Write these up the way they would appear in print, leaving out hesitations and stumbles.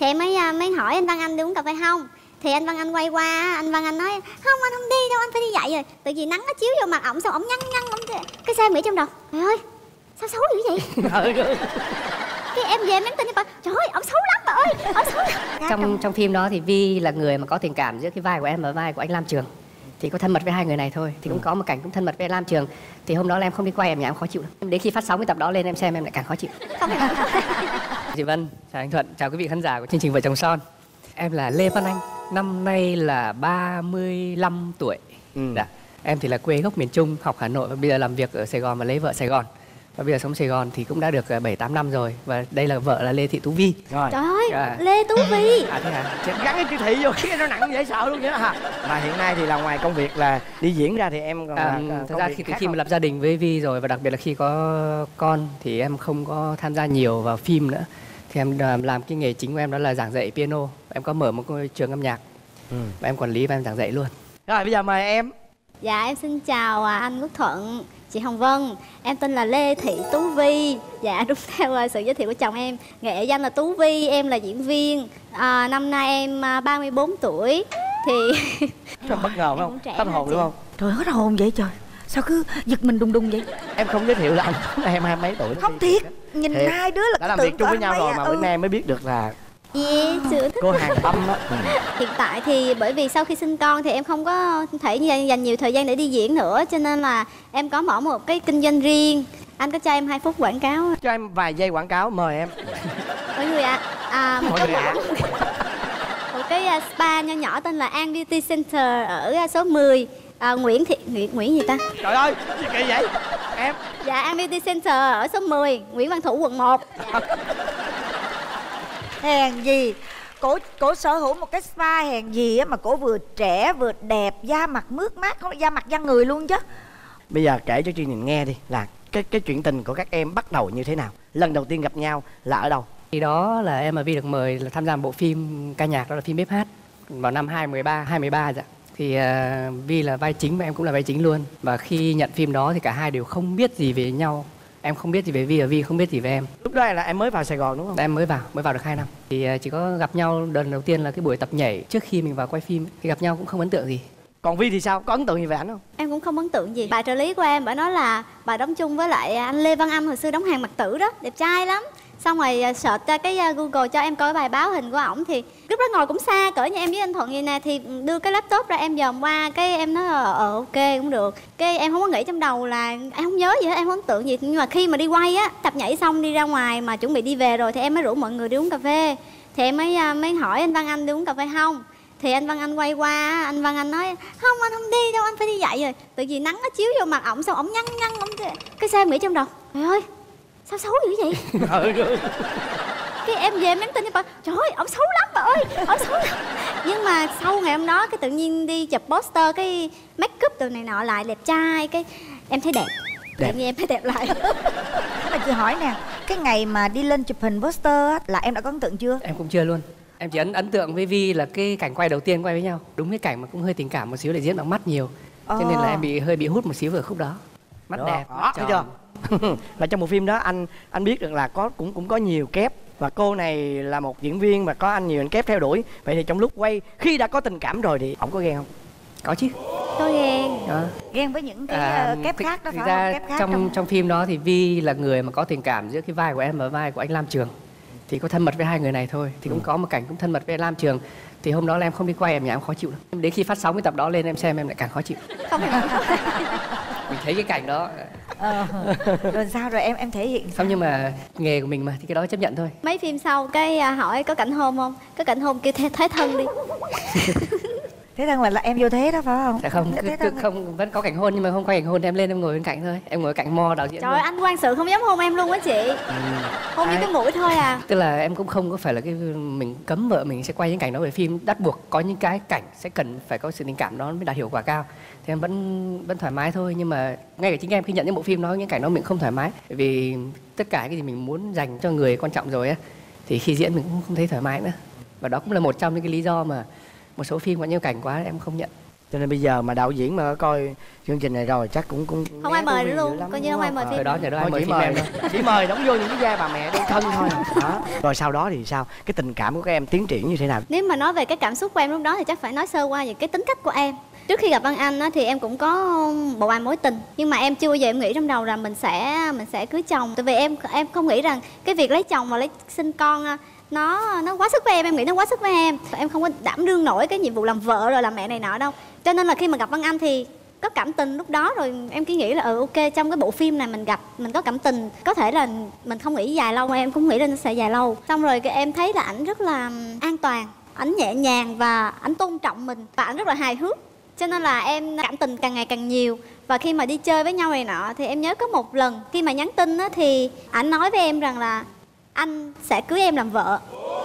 Thì em mới hỏi anh Văn Anh đi uống cà phê không. Thì anh Văn Anh quay qua, anh Văn Anh nói không anh không đi đâu, anh phải đi dạy rồi. Tự vì nắng nó chiếu vô mặt ổng, xong ổng nhăn ổng. Cái sao em nghĩ trong đầu, trời ơi sao xấu dữ vậy. Cái em về em nhắn tin cho bà, trời ơi ổng xấu lắm bà ơi, ổng xấu lắm. Trong phim đó thì Vi là người mà có tình cảm giữa cái vai của em và vai của anh Lam Trường. Thì có thân mật với hai người này thôi. Thì cũng có một cảnh cũng thân mật với Lam Trường. Thì hôm đó là em không đi quay, em nhà em khó chịu lắm. Đến khi phát sóng cái tập đó lên em xem em lại càng khó chịu. Chị Vân, chào anh Thuận, chào quý vị khán giả của chương trình Vợ Chồng Son. Em là Lê Văn Anh, năm nay là 35 tuổi. Dạ. Em thì là quê gốc miền Trung, học Hà Nội và bây giờ làm việc ở Sài Gòn và lấy vợ Sài Gòn. Và bây giờ sống Sài Gòn thì cũng đã được 7-8 năm rồi. Và đây là vợ là Lê Thị Tú Vi. Rồi. Trời ơi, Lê Tú Vi. Thế hả? Gắn cái chữ thị vô khiến nó nặng dễ sợ luôn vậy đó hả? Mà hiện nay thì là ngoài công việc là đi diễn ra thì em còn thật ra khi mà lập gia đình với Vi rồi và đặc biệt là khi có con thì em không có tham gia nhiều vào phim nữa. Thì em làm cái nghề chính của em đó là giảng dạy piano. Em có mở một cái trường âm nhạc và em quản lý và em giảng dạy luôn. Rồi bây giờ mời em. Dạ em xin chào anh Quốc Thuận, chị Hồng Vân. Em tên là Lê Thị Tú Vi. Dạ đúng theo sự giới thiệu của chồng em. Nghệ danh là Tú Vi, em là diễn viên. Năm nay em 34 tuổi. Thì Rất bất ngờ phải không? Hết hồn đúng không? Trời hết hồn vậy trời. Sao cứ giật mình đùng đùng vậy? Em không giới thiệu là anh em 20 mấy tuổi. Không thiệt, nhìn thiệt. hai đứa là đã làm việc chung với nhau rồi mà bữa nay mới biết được là cô hàng Tâm á. Hiện tại thì bởi vì sau khi sinh con thì em không có thể dành nhiều thời gian để đi diễn nữa, cho nên là em có mở một cái kinh doanh riêng. Anh có cho em 2 phút quảng cáo. Cho em vài giây quảng cáo, mời em. Mọi người ạ, một cái spa nho nhỏ tên là An Beauty Center ở số 10 Nguyễn gì ta? Trời ơi, gì kỳ vậy em? Dạ An Beauty Center ở số 10 Nguyễn Văn Thủ quận 1. Hèn gì cổ sở hữu một cái spa, hèn gì á mà cổ vừa trẻ vừa đẹp, da mặt mướt mát, không da mặt da người luôn chứ. Bây giờ kể cho chương trình nghe đi là cái chuyện tình của các em bắt đầu như thế nào, lần đầu tiên gặp nhau là ở đâu? Khi đó là em và Vi được mời là tham gia một bộ phim ca nhạc, đó là phim Bếp Hát vào năm 2013 dạ. Thì Vi là vai chính và em cũng là vai chính luôn. Và khi nhận phim đó thì cả hai đều không biết gì về nhau. Em không biết gì về Vi và Vi không biết gì về em. Lúc đó là em mới vào Sài Gòn đúng không? Em mới vào được 2 năm. Thì chỉ có gặp nhau lần đầu tiên là cái buổi tập nhảy trước khi mình vào quay phim. Thì gặp nhau cũng không ấn tượng gì. Còn Vi thì sao? Có ấn tượng gì về ảnh không? Em cũng không ấn tượng gì. Bà trợ lý của em bà nói là bà đóng chung với lại anh Lê Văn Anh hồi xưa đóng Hàng Mặc Tử đó, đẹp trai lắm. Xong rồi search ra cái Google cho em coi bài báo hình của ổng, thì lúc đó ngồi cũng xa cỡ như em với anh Thuận vậy nè, thì đưa cái laptop ra em dòm qua, cái em nói ok cũng được. Cái em không có nghĩ trong đầu là em không nhớ gì hết, em không ấn tượng gì. Nhưng mà khi mà đi quay á, tập nhảy xong đi ra ngoài mà chuẩn bị đi về rồi thì em mới rủ mọi người đi uống cà phê. Thì em mới hỏi anh Văn Anh đi uống cà phê không. Thì anh Văn Anh quay qua, anh Văn Anh nói không anh không đi đâu, anh phải đi dạy rồi. Tự vì nắng nó chiếu vô mặt ổng, xong ổng nhăn ổng. Cái sao em nghĩ trong đầu, trời ơi sao xấu dữ vậy. Cái em về em nhắn tin cho bà, trời ơi ổng xấu lắm bà ơi, ổng xấu lắm. Nhưng mà sau ngày hôm đó cái tự nhiên đi chụp poster, cái make up từ này nọ lại đẹp trai, cái em thấy đẹp. Tự nhiên em thấy đẹp lại. Mà chị hỏi nè, cái ngày mà đi lên chụp hình poster á, là em đã có ấn tượng chưa? Em cũng chưa luôn. Em chỉ ấn tượng với Vi là cái cảnh quay đầu tiên quay với nhau. Đúng cái cảnh mà cũng hơi tình cảm một xíu để diễn bằng mắt nhiều. Cho nên là em hơi bị hút một xíu vào khúc đó. Mắt đẹp, mắt tròn. Và trong bộ phim đó anh biết được là cũng có nhiều kép, và cô này là một diễn viên và có anh nhiều anh kép theo đuổi. Vậy thì trong lúc quay, khi đã có tình cảm rồi thì ổng có ghen không? Có chứ. Tôi ghen. Ghen với những cái kép khác đó phải không? Kép khác trong phim đó thì Vi là người mà có tình cảm giữa cái vai của em và vai của anh Lam Trường. Thì có thân mật với hai người này thôi. Thì cũng có một cảnh cũng thân mật với Lam Trường. Thì hôm đó là em không đi quay, em nhà em khó chịu lắm. Đến khi phát sóng cái tập đó lên em xem em lại càng khó chịu. Không. Mình thấy cái cảnh đó. Rồi sao rồi em thể hiện sao? Không, nhưng mà nghề của mình mà thì cái đó chấp nhận thôi. Mấy phim sau cái hỏi có cảnh hôn không? Có cảnh hôn kêu thế thân đi. Thế thân là em vô thế đó phải không? Dạ không, vẫn có cảnh hôn nhưng mà không quay cảnh hôn thì em lên em ngồi bên cạnh thôi. Em ngồi cạnh mo đạo diễn. Trời ơi, anh Quang Sự không dám hôn em luôn á chị. Hôn với cái mũi thôi à. Tức là em cũng không có phải là cái mình cấm vợ mình sẽ quay những cảnh đó về phim, bắt buộc có những cái cảnh sẽ cần phải có sự tình cảm đó mới đạt hiệu quả cao. Thì em vẫn thoải mái thôi, nhưng mà ngay cả chính em khi nhận những bộ phim đó, những cảnh đó mình không thoải mái, bởi vì tất cả cái gì mình muốn dành cho người quan trọng rồi á, thì khi diễn mình cũng không thấy thoải mái nữa. Và đó cũng là một trong những cái lý do mà một số phim có nhiều cảnh quá em không nhận. Cho nên bây giờ mà đạo diễn mà coi chương trình này rồi chắc cũng không ai mời nữa luôn, coi như không ai mời phim. Đó ai mời chỉ phim em đâu. chỉ mời đóng vô những cái vai bà mẹ đơn thân thôi. Đó. Rồi sau đó thì sao? Cái tình cảm của các em tiến triển như thế nào? Nếu mà nói về cái cảm xúc của em lúc đó thì chắc phải nói sơ qua về cái tính cách của em. Trước khi gặp Văn Anh á, thì em cũng có một vài mối tình, nhưng mà em chưa bao giờ em nghĩ trong đầu là mình sẽ cưới chồng. Tại vì em không nghĩ rằng cái việc lấy chồng và lấy sinh con nó quá sức với em nghĩ nó quá sức với em không có đảm đương nổi cái nhiệm vụ làm vợ rồi làm mẹ này nọ đâu. Cho nên là khi mà gặp Văn Anh thì có cảm tình lúc đó rồi, em cứ nghĩ là ok, trong cái bộ phim này mình có cảm tình, có thể là mình không nghĩ dài lâu mà em cũng nghĩ là nó sẽ dài lâu. Xong rồi em thấy là ảnh rất là an toàn, ảnh nhẹ nhàng và ảnh tôn trọng mình, và ảnh rất là hài hước. Cho nên là em cảm tình càng ngày càng nhiều. Và khi mà đi chơi với nhau này nọ thì em nhớ có một lần khi mà nhắn tin á, thì ảnh nói với em rằng là anh sẽ cưới em làm vợ.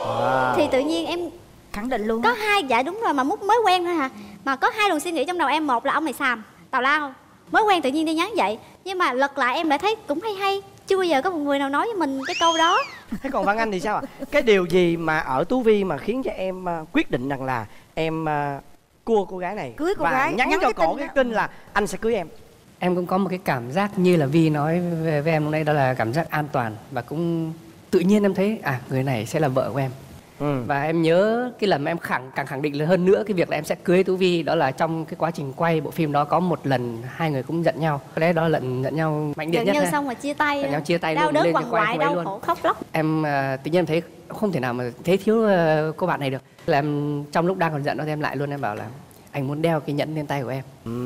Thì tự nhiên em khẳng định luôn. Có hai, dạ đúng rồi, mà mới quen thôi hả, mà có hai luồng suy nghĩ trong đầu em. Một là ông này xàm tào lao, mới quen tự nhiên đi nhắn vậy. Nhưng mà lật lại em lại thấy cũng hay, chưa bao giờ có một người nào nói với mình cái câu đó. Thế còn Văn Anh thì sao ạ? Cái điều gì mà ở Tú Vi mà khiến cho em quyết định rằng là em cua cô gái này, cưới cô và gái, nhắn cho cổ cái tin là anh sẽ cưới em? Em cũng có một cái cảm giác như là Vi nói với em hôm nay, đó là cảm giác an toàn, và cũng tự nhiên em thấy người này sẽ là vợ của em. Và em nhớ cái lần mà em càng khẳng định hơn nữa cái việc là em sẽ cưới Tú Vi, đó là trong cái quá trình quay bộ phim đó có một lần hai người cũng giận nhau. Cái đấy đó là lần giận nhau mạnh liệt nhất. Giận nhau xong rồi chia tay. Giận nhau chia tay đau luôn, đớn lên quằn quại, đau khổ khóc lóc. Em tự nhiên em thấy không thể nào mà thế thiếu cô bạn này được. Là em trong lúc đang còn giận đó thì em lại luôn, em bảo là anh muốn đeo cái nhẫn lên tay của em.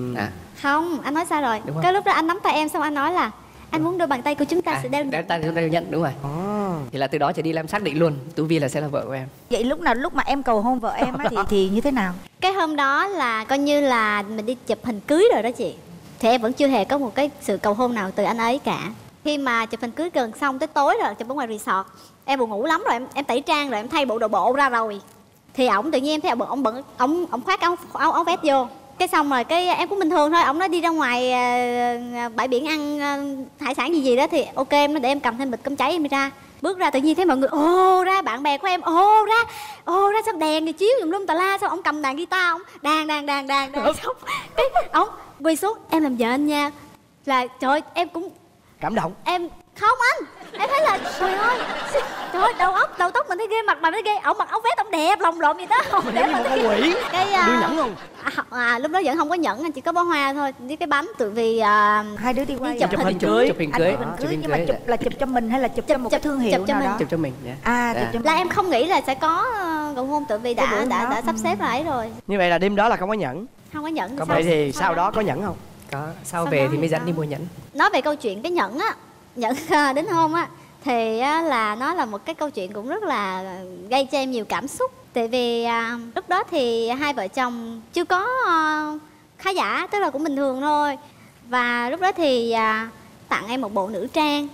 Không, anh nói sai rồi. Cái lúc đó anh nắm tay em xong anh nói là anh muốn đôi bàn tay của chúng ta sẽ đeo tay chúng ta nhận, đúng rồi. Thì là từ đó trở đi là em xác định luôn Tú Vi là sẽ là vợ của em. Vậy lúc mà em cầu hôn vợ em á thì như thế nào? Cái hôm đó là coi như là mình đi chụp hình cưới rồi đó chị, thì em vẫn chưa hề có một cái sự cầu hôn nào từ anh ấy cả. Khi mà chụp hình cưới gần xong tới tối rồi, chụp ở ngoài resort, em buồn ngủ lắm rồi, em tẩy trang rồi, em thay bộ đồ bộ ra rồi, thì ổng tự nhiên em thấy ổng khoác áo vest vô. Cái xong rồi cái em cũng bình thường thôi, ổng nói đi ra ngoài bãi biển ăn hải sản gì đó, thì ok em nói để em cầm thêm bịch cơm cháy em đi ra. Bước ra tự nhiên thấy mọi người ồ ra, bạn bè của em ồ ra sao đèn thì chiếu tùm lum tà la, sao ổng cầm đàn guitar, ổng đàn xong cái ổng quỳ xuống em làm vợ anh nha. Là trời ơi, em cũng cảm động. Em không anh, em thấy là trời ơi đầu tóc mình thấy ghê, mặt mình thấy ghê. Ổng mặc áo vest ổng đẹp lồng lộn gì đó, Mình giống như một con quỷ. Đưa nhẫn không? Lúc đó vẫn không có nhẫn, chỉ có bó hoa thôi với cái bánh. Tự vì hai đứa đi quay chụp hình cưới. Chụp hình cưới. Nhưng mà chụp cho mình hay là chụp cho một cái thương hiệu nào đó? Chụp cho mình. Chụp cho mình. Là em không nghĩ là sẽ có cầu hôn, tự vì đã sắp xếp lại rồi. Như vậy là đêm đó là không có nhẫn. Không có nhẫn. Vậy thì sau đó có nhẫn không? Có, sau về thì mới dẫn đi mua nhẫn. Nói về câu chuyện cái nhẫn á, nhẫn đính hôn á, thì là nó là một cái câu chuyện cũng rất là gây cho em nhiều cảm xúc. Tại vì lúc đó thì hai vợ chồng chưa có khá giả, tức là cũng bình thường thôi. Và lúc đó thì tặng em một bộ nữ trang.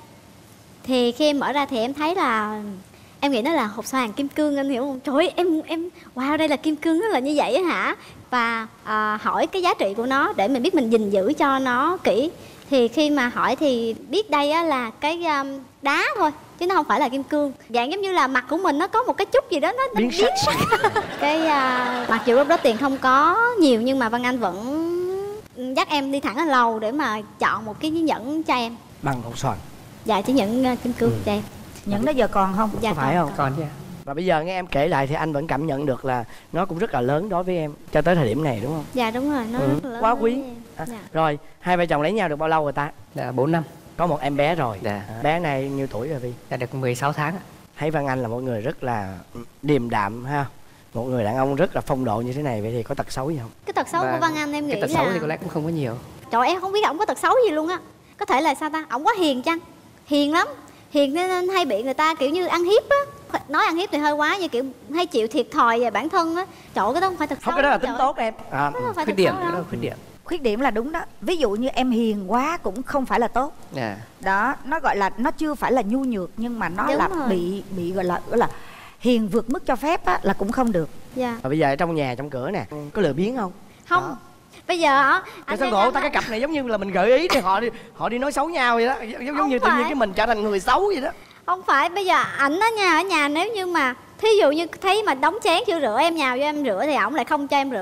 Thì khi em mở ra thì em thấy là em nghĩ nó là hộp xoàn kim cương, anh hiểu không? Trời ơi, em wow, đây là kim cương, nó là như vậy á hả? Và hỏi cái giá trị của nó để mình biết mình gìn giữ cho nó kỹ. Thì khi mà hỏi thì biết đây á là cái đá thôi, chứ nó không phải là kim cương. Dạng giống như là mặt của mình nó có một cái chút gì đó nó biến sắc. Cái mặc dù lúc đó tiền không có nhiều, nhưng mà Văn Anh vẫn dắt em đi thẳng lên lầu để mà chọn một cái nhẫn cho em. Bằng hộp xoàn. Dạ, chỉ nhẫn kim cương cho em. Nhẫn đó giờ còn không? Dạ, có phải không? Còn chứ. Và bây giờ nghe em kể lại thì anh vẫn cảm nhận được là nó cũng rất là lớn đối với em cho tới thời điểm này, đúng không? Dạ đúng rồi, nó rất là lớn. Quá quý. Dạ. Rồi, hai vợ chồng lấy nhau được bao lâu rồi ta? Dạ 4 năm. Có một em bé rồi. Dạ. Bé này nhiêu tuổi rồi Vi? Dạ được 16 tháng. Thấy Văn Anh là một người rất là điềm đạm ha. Một người đàn ông rất là phong độ như thế này, vậy thì có tật xấu gì không? Cái tật xấu của Văn Anh em nghĩ là cái tật xấu thì có lẽ cũng không có nhiều. Trời, em không biết ổng có tật xấu gì luôn á. Có thể là sao ta? Ổng quá hiền chăng? Hiền lắm. Hiền nên hay bị người ta kiểu như ăn hiếp á. Nói ăn hiếp thì hơi quá, như kiểu hay chịu thiệt thòi về bản thân á. Trời, cái đó không phải tật xấu. Không, cái đó là tính tốt em. Khuyết điểm, cái đó là khuyết điểm. Khuyết điểm là đúng đó. Ví dụ như em hiền quá cũng không phải là tốt. Đó, nó gọi là nó chưa phải là nhu nhược, nhưng mà nó đúng là rồi. bị gọi là hiền vượt mức cho phép á, là cũng không được. Dạ. Và bây giờ trong nhà trong cửa nè, có lười biếng không? Không. Đó. Bây giờ hả? Cái sao ngộ ta, cái cặp này giống như là mình gợi ý thì họ đi nói xấu nhau vậy đó, giống như tự nhiên cái mình trở thành người xấu vậy đó. Không phải, bây giờ ảnh ở nhà nếu như mà thí dụ như thấy mà đóng chén chưa rửa, em nhào vô em rửa thì ổng lại không cho em rửa.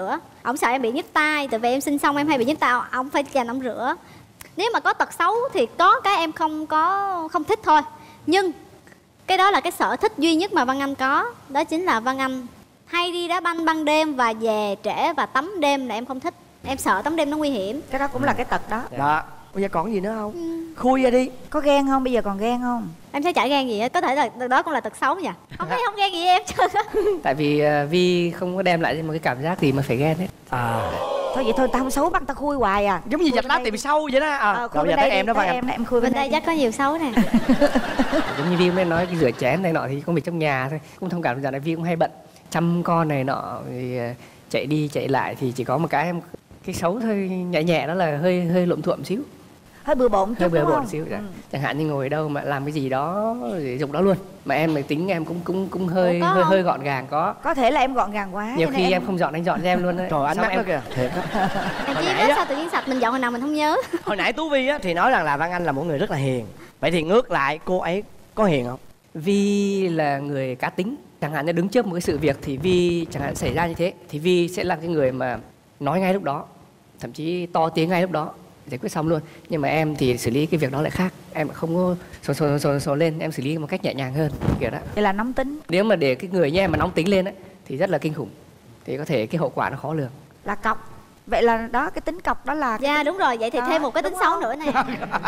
ổng sợ em bị nhức tai, tại vì em sinh xong em hay bị nhức tai, ổng phải dành ổng rửa. Nếu mà có tật xấu thì có cái em không thích thôi, nhưng cái đó là cái sở thích duy nhất mà Văn Anh có, đó chính là Văn Anh hay đi đá banh ban đêm và về trễ và tắm đêm là em không thích. Em sợ tắm đêm nó nguy hiểm. Cái đó cũng là cái tật đó. Đó. Bây giờ còn gì nữa không? Khui ra đi. Có ghen không? Bây giờ còn ghen không? Em thấy chả ghen gì hết, có thể là đó cũng là tật xấu nhỉ. Không thấy không ghen gì em chứ. Tại vì Vi không có đem lại một cái cảm giác gì mà phải ghen hết. Thôi vậy thôi, tao không xấu, bắt tao khui hoài à. Giống như dạch lá tìm sâu vậy đó. Khui bên đây em đó, em khui bên đây chắc có nhiều xấu nè. Giống như Vi mới nói cái rửa chén này nọ thì công việc trong nhà thôi, cũng thông cảm. Giờ này Vi cũng hay bận chăm con này nọ, thì chạy đi chạy lại, thì chỉ có một cái xấu thôi, nhẹ nhẹ, đó là hơi lộn thuộm xíu, hơi bừa bộn chút, hơi bừa bộn xíu. Chẳng hạn như ngồi đâu mà làm cái gì đó để dùng đó luôn, mà em mà tính em cũng hơi gọn gàng. Có thể là em gọn gàng quá, nhiều khi em không dọn, anh dọn cho em luôn đấy. Trời, anh mắc đó kìa, thiệt á. Em chỉ biết sao tự nhiên sạch mình dọn hồi nào mình không nhớ. Hồi nãy Tú Vi á thì nói rằng là Văn Anh là một người rất là hiền, vậy thì ngược lại cô ấy có hiền không? Vi là người cá tính. Chẳng hạn như đứng trước một cái sự việc thì Vi chẳng hạn xảy ra như thế, thì Vi sẽ là cái người mà nói ngay lúc đó, thậm chí to tiếng ngay lúc đó, giải quyết xong luôn. Nhưng mà em thì xử lý cái việc đó lại khác, em không có sồn lên, em xử lý một cách nhẹ nhàng hơn kiểu đó. Vậy là nóng tính. Nếu mà để cái người như em mà nóng tính lên ấy, thì rất là kinh khủng, thì có thể cái hậu quả nó khó lường. Là cọc. Vậy là đó, cái tính cọc đó là dạ đúng rồi. Vậy thì thêm một cái tính xấu nữa nè.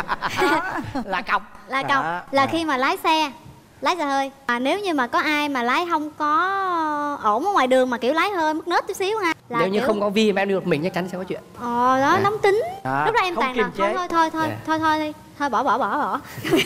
Là cọc. Là khi mà lái xe hơi, nếu như mà có ai mà lái không có ổn ở ngoài đường mà kiểu lái hơi mất nết chút xíu ha, là nếu như không có Vi mà em đi một mình chắc chắn sẽ có chuyện. Đó nóng tính. Lúc đó em không toàn là thôi bỏ.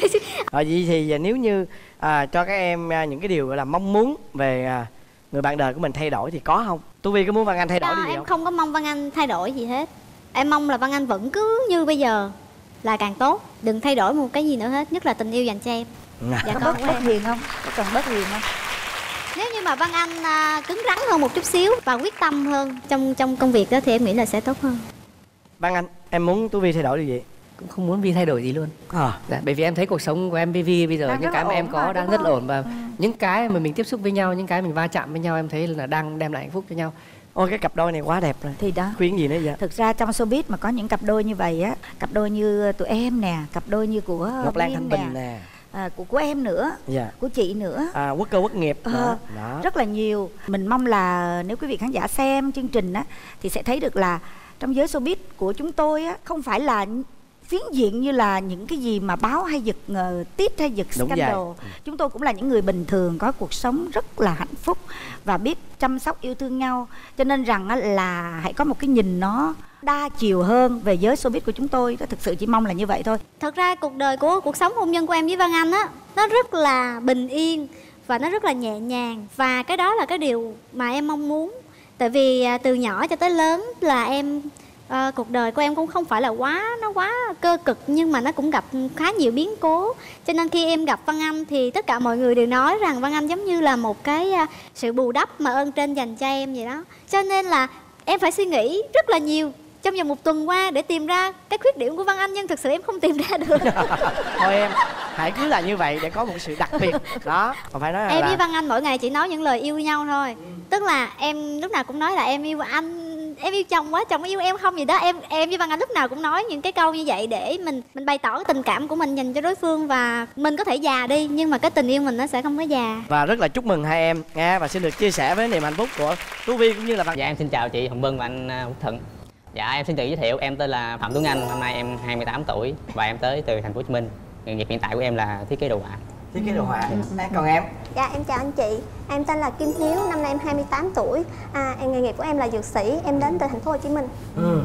Vậy thì nếu như cho các em những cái điều gọi là mong muốn về người bạn đời của mình thay đổi thì có không? Tú Vi có muốn Văn Anh thay đổi điều gì em không? không có mong Văn Anh thay đổi gì hết. Em mong là Văn Anh vẫn cứ như bây giờ là càng tốt, đừng thay đổi một cái gì nữa hết, nhất là tình yêu dành cho em. Dạ, có bớt hiền không? Có cần bớt hiền không? Nếu như mà Văn Anh cứng rắn hơn một chút xíu và quyết tâm hơn trong công việc đó thì em nghĩ là sẽ tốt hơn. Văn Anh, em muốn Tú Vi thay đổi điều gì? Cũng không muốn Vi thay đổi gì luôn. Dạ, bởi vì em thấy cuộc sống của em với Vi bây giờ đang những cái mà em có đang rất là ổn, và những cái mà mình tiếp xúc với nhau, những cái mình va chạm với nhau, em thấy là đang đem lại hạnh phúc cho nhau. Ôi cái cặp đôi này quá đẹp rồi. Thì đó. Khuyên gì nữa vậy? Thực ra trong showbiz mà có những cặp đôi như vậy á, cặp đôi như tụi em nè, cặp đôi như của Ngọc Lan Thanh Bình nè, của em nữa, của chị nữa, Quốc Cơ Quốc Nghiệp đó. Rất là nhiều. Mình mong là nếu quý vị khán giả xem chương trình á thì sẽ thấy được là trong giới showbiz của chúng tôi á, không phải là phiến diện như là những cái gì mà báo hay giật tít hay giật scandal. Chúng tôi cũng là những người bình thường, có cuộc sống rất là hạnh phúc và biết chăm sóc yêu thương nhau. Cho nên rằng là hãy có một cái nhìn nó đa chiều hơn về giới showbiz của chúng tôi. Thực sự chỉ mong là như vậy thôi. Thật ra cuộc sống hôn nhân của em với Văn Anh á, nó rất là bình yên và nó rất là nhẹ nhàng, và cái đó là cái điều mà em mong muốn. Tại vì từ nhỏ cho tới lớn là em cuộc đời của em cũng không phải là quá cơ cực, nhưng mà nó cũng gặp khá nhiều biến cố. Cho nên khi em gặp Văn Anh thì tất cả mọi người đều nói rằng Văn Anh giống như là một cái sự bù đắp mà ơn trên dành cho em vậy đó. Cho nên là em phải suy nghĩ rất là nhiều trong vòng một tuần qua để tìm ra cái khuyết điểm của Văn Anh, nhưng thực sự em không tìm ra được. Thôi em hãy cứ là như vậy để có một sự đặc biệt đó. Còn phải nói em với Văn Anh mỗi ngày chỉ nói những lời yêu nhau thôi. Tức là em lúc nào cũng nói là em yêu anh, em yêu chồng quá, chồng yêu em không gì đó. Em với Văn Anh lúc nào cũng nói những cái câu như vậy để mình bày tỏ cái tình cảm của mình dành cho đối phương, và mình có thể già đi nhưng mà cái tình yêu mình nó sẽ không có già. Và rất là chúc mừng hai em nha, và xin được chia sẻ với niềm hạnh phúc của Tú Vi cũng như là Văn. Dạ em xin chào chị Hồng Vân và anh Quốc Thuận. Dạ em xin tự giới thiệu, em tên là Phạm Tuấn Anh, năm nay em 28 tuổi và em tới từ thành phố Hồ Chí Minh. Nghề nghiệp hiện tại của em là thiết kế đồ họa. Thiết kế đồ họa. Còn em? Dạ em chào anh chị, em tên là Kim Hiếu, năm nay em 28 tuổi. Nghề nghiệp của em là dược sĩ, em đến từ thành phố Hồ Chí Minh.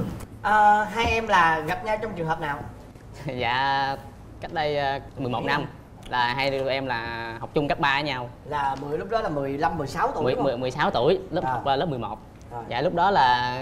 Hai em là gặp nhau trong trường hợp nào? Dạ cách đây 11 năm là hai đứa em là học chung cấp 3 với nhau. Là lúc đó là 15, 16 tuổi 16 tuổi, học lớp 11. Dạ lúc đó là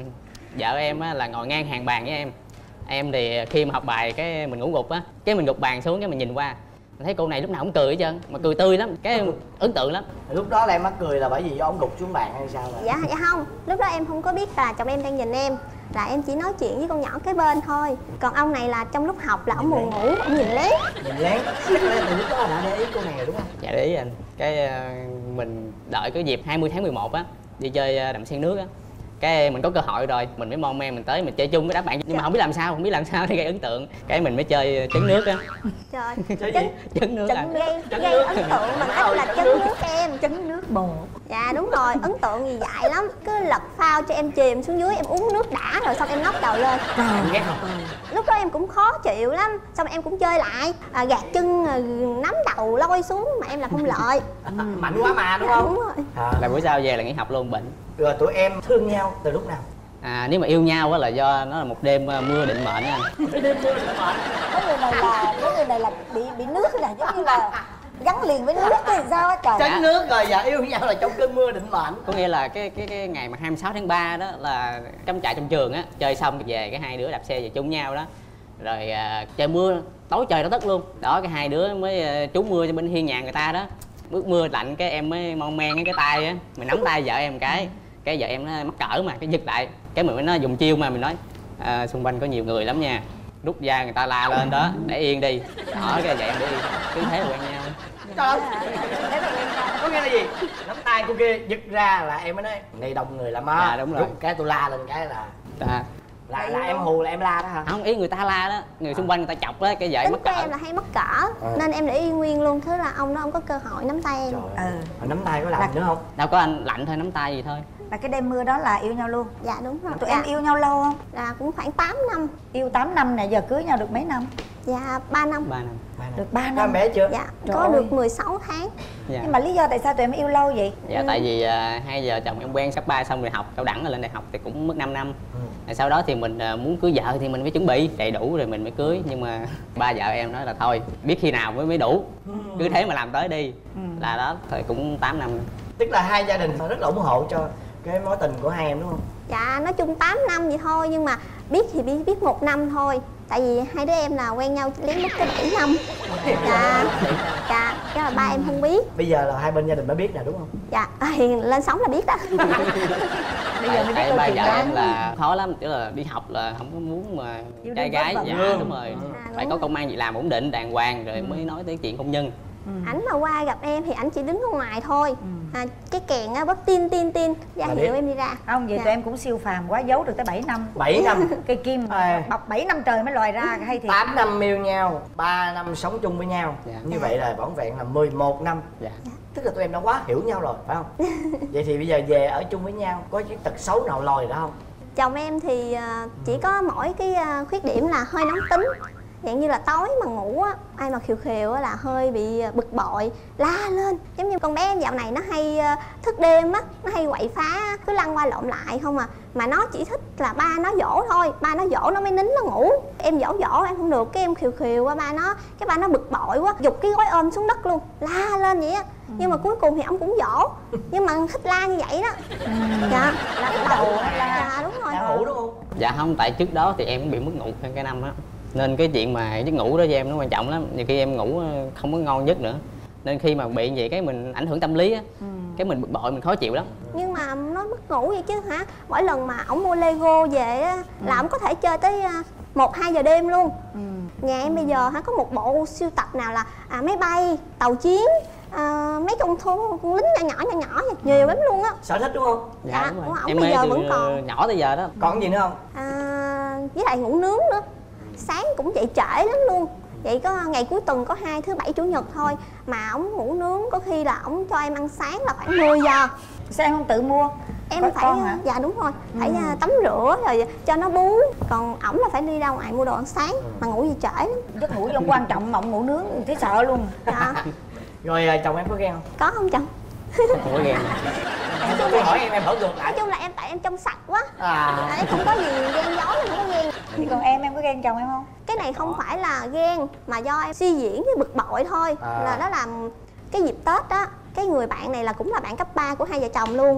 vợ em á, là ngồi ngang hàng bàn với em. Em thì khi mà học bài cái mình ngủ gục á, cái mình gục bàn xuống cái mình nhìn qua, mình thấy cô này lúc nào cũng cười hết trơn, mà cười tươi lắm, cái ấn tượng lắm. Lúc đó là em mắc cười là bởi vì do ông gục xuống bàn hay sao vậy? Dạ không, lúc đó em không có biết là chồng em đang nhìn em, là em chỉ nói chuyện với con nhỏ kế bên thôi. Còn ông này là trong lúc học là ông buồn ngủ, ông nhìn lén. Nhìn lén. Tức là từ lúc đó đã để ý cô này rồi đúng không? Dạ để ý anh. Cái mình đợi cái dịp 20 tháng 11 á, đi chơi đầm sen nước á, cái mình có cơ hội rồi mình mới mon men mình tới mình chơi chung với đám bạn, nhưng mà không biết làm sao thì gây ấn tượng, cái mình mới chơi trấn nước á. Trời, trấn nước gây ấn tượng bằng cách là trấn nước em. Trấn nước bột. Dạ đúng rồi, ấn tượng gì dại lắm. Cứ lật phao cho em chìm xuống dưới, em uống nước đã rồi xong em ngóc đầu lên. Ghét không? Lúc đó em cũng khó chịu lắm, xong em cũng chơi lại, gạt chân nắm đầu lôi xuống mà em là không lợi. Mạnh quá mà đúng không? Đúng rồi. Là buổi sau về là nghỉ học luôn, bệnh. Rồi tụi em thương nhau từ lúc nào? Nếu mà yêu nhau á là do nó là một đêm mưa định mệnh á anh. Đêm mưa định mệnh. Có người này là bị nước là giống như là gắn liền với nước thì sao á trời. Trấn nước rồi giờ yêu nhau là trong cơn mưa định mệnh. Có nghĩa là cái ngày mà 26 tháng 3 đó là cắm trại trong trường á, chơi xong về cái hai đứa đạp xe về chung nhau đó. Rồi trời mưa, tối trời nó tất luôn. Đó cái hai đứa mới trú mưa cho bên hiên nhà người ta đó. Bước mưa lạnh cái em mới mon men cái tay á, mình nắm tay vợ em cái vợ em nó mắc cỡ mà cái giật lại, cái mình nó dùng chiêu mà mình nói xung quanh có nhiều người lắm nha, rút ra người ta la lên đó, để yên đi. Đó cái vợ em để yên, cứ thế là quen nhau. Trời ơi, có nghĩa là gì? Nắm tay cô kia giật ra là em mới nói này đông người lắm á. Dạ đúng rồi. Rút cái tôi la lên cái là là em hù là em la đó hả? Không, ý người ta la đó, người xung quanh người ta chọc đó, cái vợ em Tính mắc của cỡ. em là hay mắc cỡ nên em để yên nguyên luôn, thế là ông đó không có cơ hội nắm tay em. Trời ơi. Nắm tay có làm nữa không? Đâu có anh, lạnh thôi, nắm tay gì thôi. Là cái đêm mưa đó là yêu nhau luôn. Dạ đúng rồi. Tụi em yêu nhau lâu không? Là cũng khoảng 8 năm. Yêu 8 năm nè, giờ cưới nhau được mấy năm? Dạ 3 năm. 3 năm. Được 3 Có năm. em bé chưa? Dạ Trời có ơi. được 16 tháng. Dạ. Nhưng mà lý do tại sao tụi em yêu lâu vậy? Dạ tại vì hai vợ chồng em quen cấp 3 xong rồi học cao đẳng rồi lên đại học thì cũng mất 5 năm. Rồi sau đó thì mình muốn cưới vợ thì mình mới chuẩn bị đầy đủ rồi mình mới cưới, nhưng mà ba vợ em nói là thôi biết khi nào mới đủ, cứ thế mà làm tới đi. Là đó thời cũng 8 năm. Tức là hai gia đình rất là ủng hộ cho cái mối tình của hai em đúng không? Dạ nói chung 8 năm vậy thôi, nhưng mà biết thì biết 1 năm thôi. Tại vì hai đứa em là quen nhau lén lút tới 7 năm. Dạ, cái là ba em không biết. Bây giờ là hai bên gia đình mới biết nè đúng không? Dạ, Hiền lên sóng là biết đó. Bây giờ mới biết Tại câu ba chuyện vợ đó. em là khó lắm, tức là đi học là không có muốn mà Yêu trai đương gái. vất vả. Dạ đúng rồi. Phải đúng có rồi. công ăn việc làm ổn định đàng hoàng rồi mới nói tới chuyện hôn nhân. Ảnh mà qua gặp em thì ảnh chỉ đứng ở ngoài thôi. Cái kèn á bóp tin ra hiệu em đi ra. Không, vậy Dạ. tụi em cũng siêu phàm quá, giấu được tới 7 năm. 7 năm. Cây kim bọc 7 năm trời mới lòi ra, hay thiệt. 8 năm yêu nhau, 3 năm sống chung với nhau. Dạ. Như vậy là vỏn vẹn là 11 năm. Dạ. Tức là tụi em đã quá hiểu nhau rồi, phải không? Vậy thì bây giờ về ở chung với nhau, có cái tật xấu nào lòi ra không? Chồng em thì chỉ có mỗi cái khuyết điểm là hơi nóng tính. Dạng như là tối mà ngủ á, ai mà khều khều á là hơi bị bực bội, la lên. Giống như con bé em dạo này nó hay thức đêm á, nó hay quậy phá, cứ lăn qua lộn lại không à. Mà nó chỉ thích là ba nó dỗ thôi, ba nó dỗ nó mới nín nó ngủ. Em dỗ em không được, cái em khều khều qua ba nó, cái ba nó bực bội quá, giục cái gối ôm xuống đất luôn, la lên vậy á. Nhưng mà cuối cùng thì ông cũng dỗ, nhưng mà thích la như vậy đó. Dạ, La cái đầu á, la. dạ đúng rồi. Đã ngủ đúng không? Dạ không, tại trước đó thì em cũng bị mất ngủ hơn cái năm á, nên cái chuyện mà giấc ngủ đó với em nó quan trọng lắm. Nhiều khi em ngủ không có ngon giấc nữa, nên khi mà bị vậy cái mình ảnh hưởng tâm lý á, cái mình bực bội, mình khó chịu lắm. Nhưng mà nó mất ngủ vậy chứ hả? Mỗi lần mà ổng mua Lego về á là ổng có thể chơi tới 1-2 giờ đêm luôn. Nhà em bây giờ hả có một bộ sưu tập nào là máy bay, tàu chiến, mấy con lính nhỏ nhiều lắm luôn á. Sở thích đúng không? Dạ, đúng ổng rồi. Em bây giờ từ vẫn còn. nhỏ tới giờ đó. Còn gì nữa không? Với lại ngủ nướng nữa. Sáng cũng dậy trễ lắm luôn. Vậy có ngày cuối tuần có 2 thứ Bảy Chủ nhật thôi mà ổng ngủ nướng, có khi là ổng cho em ăn sáng là khoảng 10 giờ. Sao em không tự mua? Em Có phải con hả? dạ đúng rồi, phải tắm rửa rồi cho nó bú, còn ổng là phải đi ra ngoài mua đồ ăn sáng mà ngủ gì trễ lắm. Giấc ngủ không quan trọng mà ông ngủ nướng thấy sợ luôn. Dạ. Rồi chồng em có ghen không? Có không chồng? Không có ghen. Em có hỏi em hỏi ngược Nói lại. chung là tại em trong sạch quá, À. không có gì ghen gió, không có ghen. Thì còn em có ghen chồng em không? Cái này không phải là ghen mà do em suy diễn với bực bội thôi. Là đó là cái dịp Tết á, cái người bạn này là cũng là bạn cấp 3 của hai vợ chồng luôn.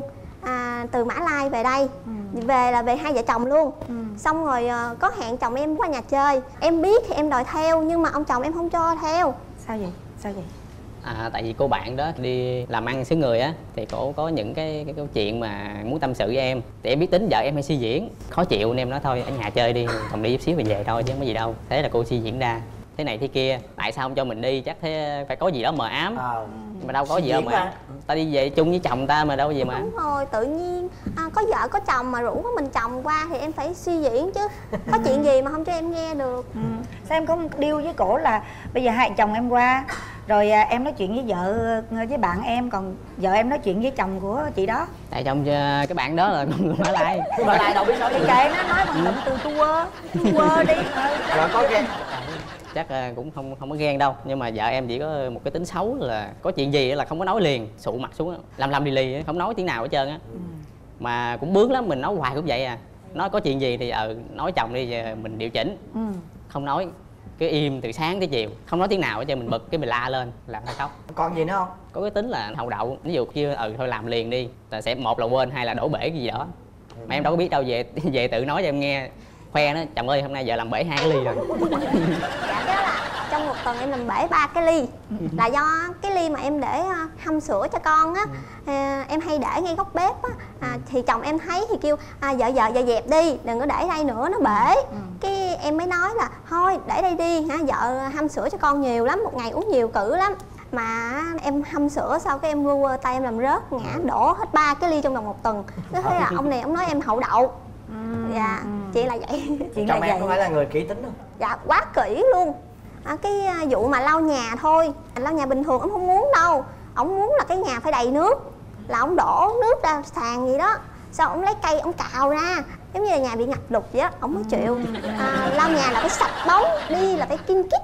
Từ Mã Lai về đây, về là về hai vợ chồng luôn. Xong rồi có hẹn chồng em qua nhà chơi, em biết thì em đòi theo nhưng mà ông chồng em không cho theo. Sao vậy? Tại vì cô bạn đó đi làm ăn xứ người á, thì cổ có những cái câu chuyện mà muốn tâm sự với em. Thì em biết tính vợ em hay suy diễn, khó chịu nên em nói thôi ở nhà chơi đi, còn đi chút xíu về thôi chứ không có gì đâu. Thế là cô suy diễn ra thế này thế kia, tại sao không cho mình đi, chắc thế phải có gì đó mờ ám. mà đâu có gì đâu mà. Ta đi về chung với chồng ta mà đâu có gì mà. Đúng rồi, tự nhiên có vợ có chồng mà rủ có mình chồng qua thì em phải suy diễn chứ. Có chuyện gì mà không cho em nghe được. Sao em không deal với cổ là bây giờ hai chồng em qua rồi em nói chuyện với vợ với bạn em, còn vợ em nói chuyện với chồng của chị đó. Tại chồng cái bạn đó là Mã Lai. Mã Lai đâu biết nói gì. Kệ nó nói bằng cụm từ tua đi. Rồi có ghen. Chắc cũng không có ghen đâu, nhưng mà vợ em chỉ có một cái tính xấu là có chuyện gì là không có nói liền, sụ mặt xuống làm lì lì không nói tiếng nào hết trơn á. Mà cũng bướng lắm, mình nói hoài cũng vậy à. Nói có chuyện gì thì nói chồng đi, giờ mình điều chỉnh. Không nói, cái im từ sáng tới chiều không nói tiếng nào hết trơn, mình bực cái mình la lên làm nó khóc. Còn gì nữa không? Có cái tính là hậu đậu, ví dụ kia thôi làm liền đi là sẽ một là quên, hai là đổ bể cái gì đó mà em đâu có biết đâu, về tự nói cho em nghe, khoe nó chồng ơi hôm nay vợ làm bể 2 cái ly rồi. Dạ cái đó là trong một tuần em làm bể 3 cái ly là do cái ly mà em để hâm sữa cho con á, em hay để ngay góc bếp á, thì chồng em thấy thì kêu vợ dẹp đi, đừng có để đây nữa nó bể. Cái em mới nói là thôi để đây đi hả, vợ hâm sữa cho con nhiều lắm, một ngày uống nhiều cữ lắm. Mà em hâm sữa sau cái em quơ tay em làm rớt ngã đổ hết 3 cái ly trong vòng 1 tuần. Thế là ông này ông nói em hậu đậu. Dạ chuyện là vậy. Chồng em có phải là người kỹ tính không? Dạ quá kỹ luôn. Cái vụ mà lau nhà thôi, lau nhà bình thường ông không muốn đâu, ông muốn là cái nhà phải đầy nước, là ông đổ nước ra sàn gì đó, sau ông lấy cây ông cào ra giống như là nhà bị ngập lụt vậy đó, ông mới chịu. Lau nhà là phải sạch bóng, đi là phải kiên kít.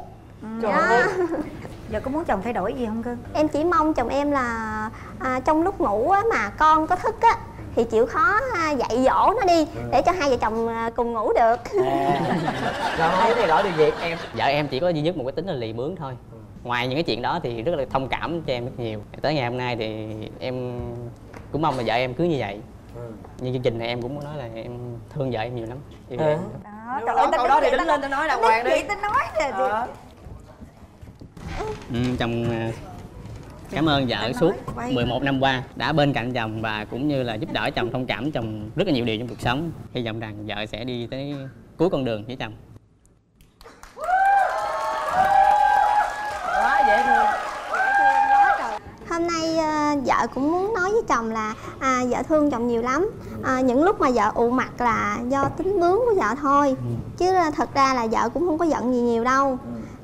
Giờ có muốn chồng thay đổi gì không cưng? Em chỉ mong chồng em là trong lúc ngủ á, mà con có thức á thì chịu khó dạy dỗ nó đi để cho hai vợ chồng cùng ngủ được. Rồi không muốn thay đổi điều gì em? Vợ em chỉ có duy nhất một cái tính là lì bướng thôi. Ngoài những cái chuyện đó thì rất là thông cảm cho em rất nhiều. Tới ngày hôm nay thì em cũng mong là vợ em cứ như vậy. Nhưng chương trình này em cũng muốn nói là em thương vợ em nhiều lắm. Câu đó thì đứng lên tao nói đàng hoàng đi. Tao nói Chồng cảm ơn vợ suốt 11 năm qua đã bên cạnh chồng và cũng như là giúp đỡ chồng, thông cảm chồng rất là nhiều điều trong cuộc sống. Hy vọng rằng vợ sẽ đi tới cuối con đường với chồng. Quá dễ thương. Hôm nay vợ cũng muốn nói với chồng là vợ thương chồng nhiều lắm. Những lúc mà vợ ụ mặt là do tính bướng của vợ thôi, chứ thật ra là vợ cũng không có giận gì nhiều đâu.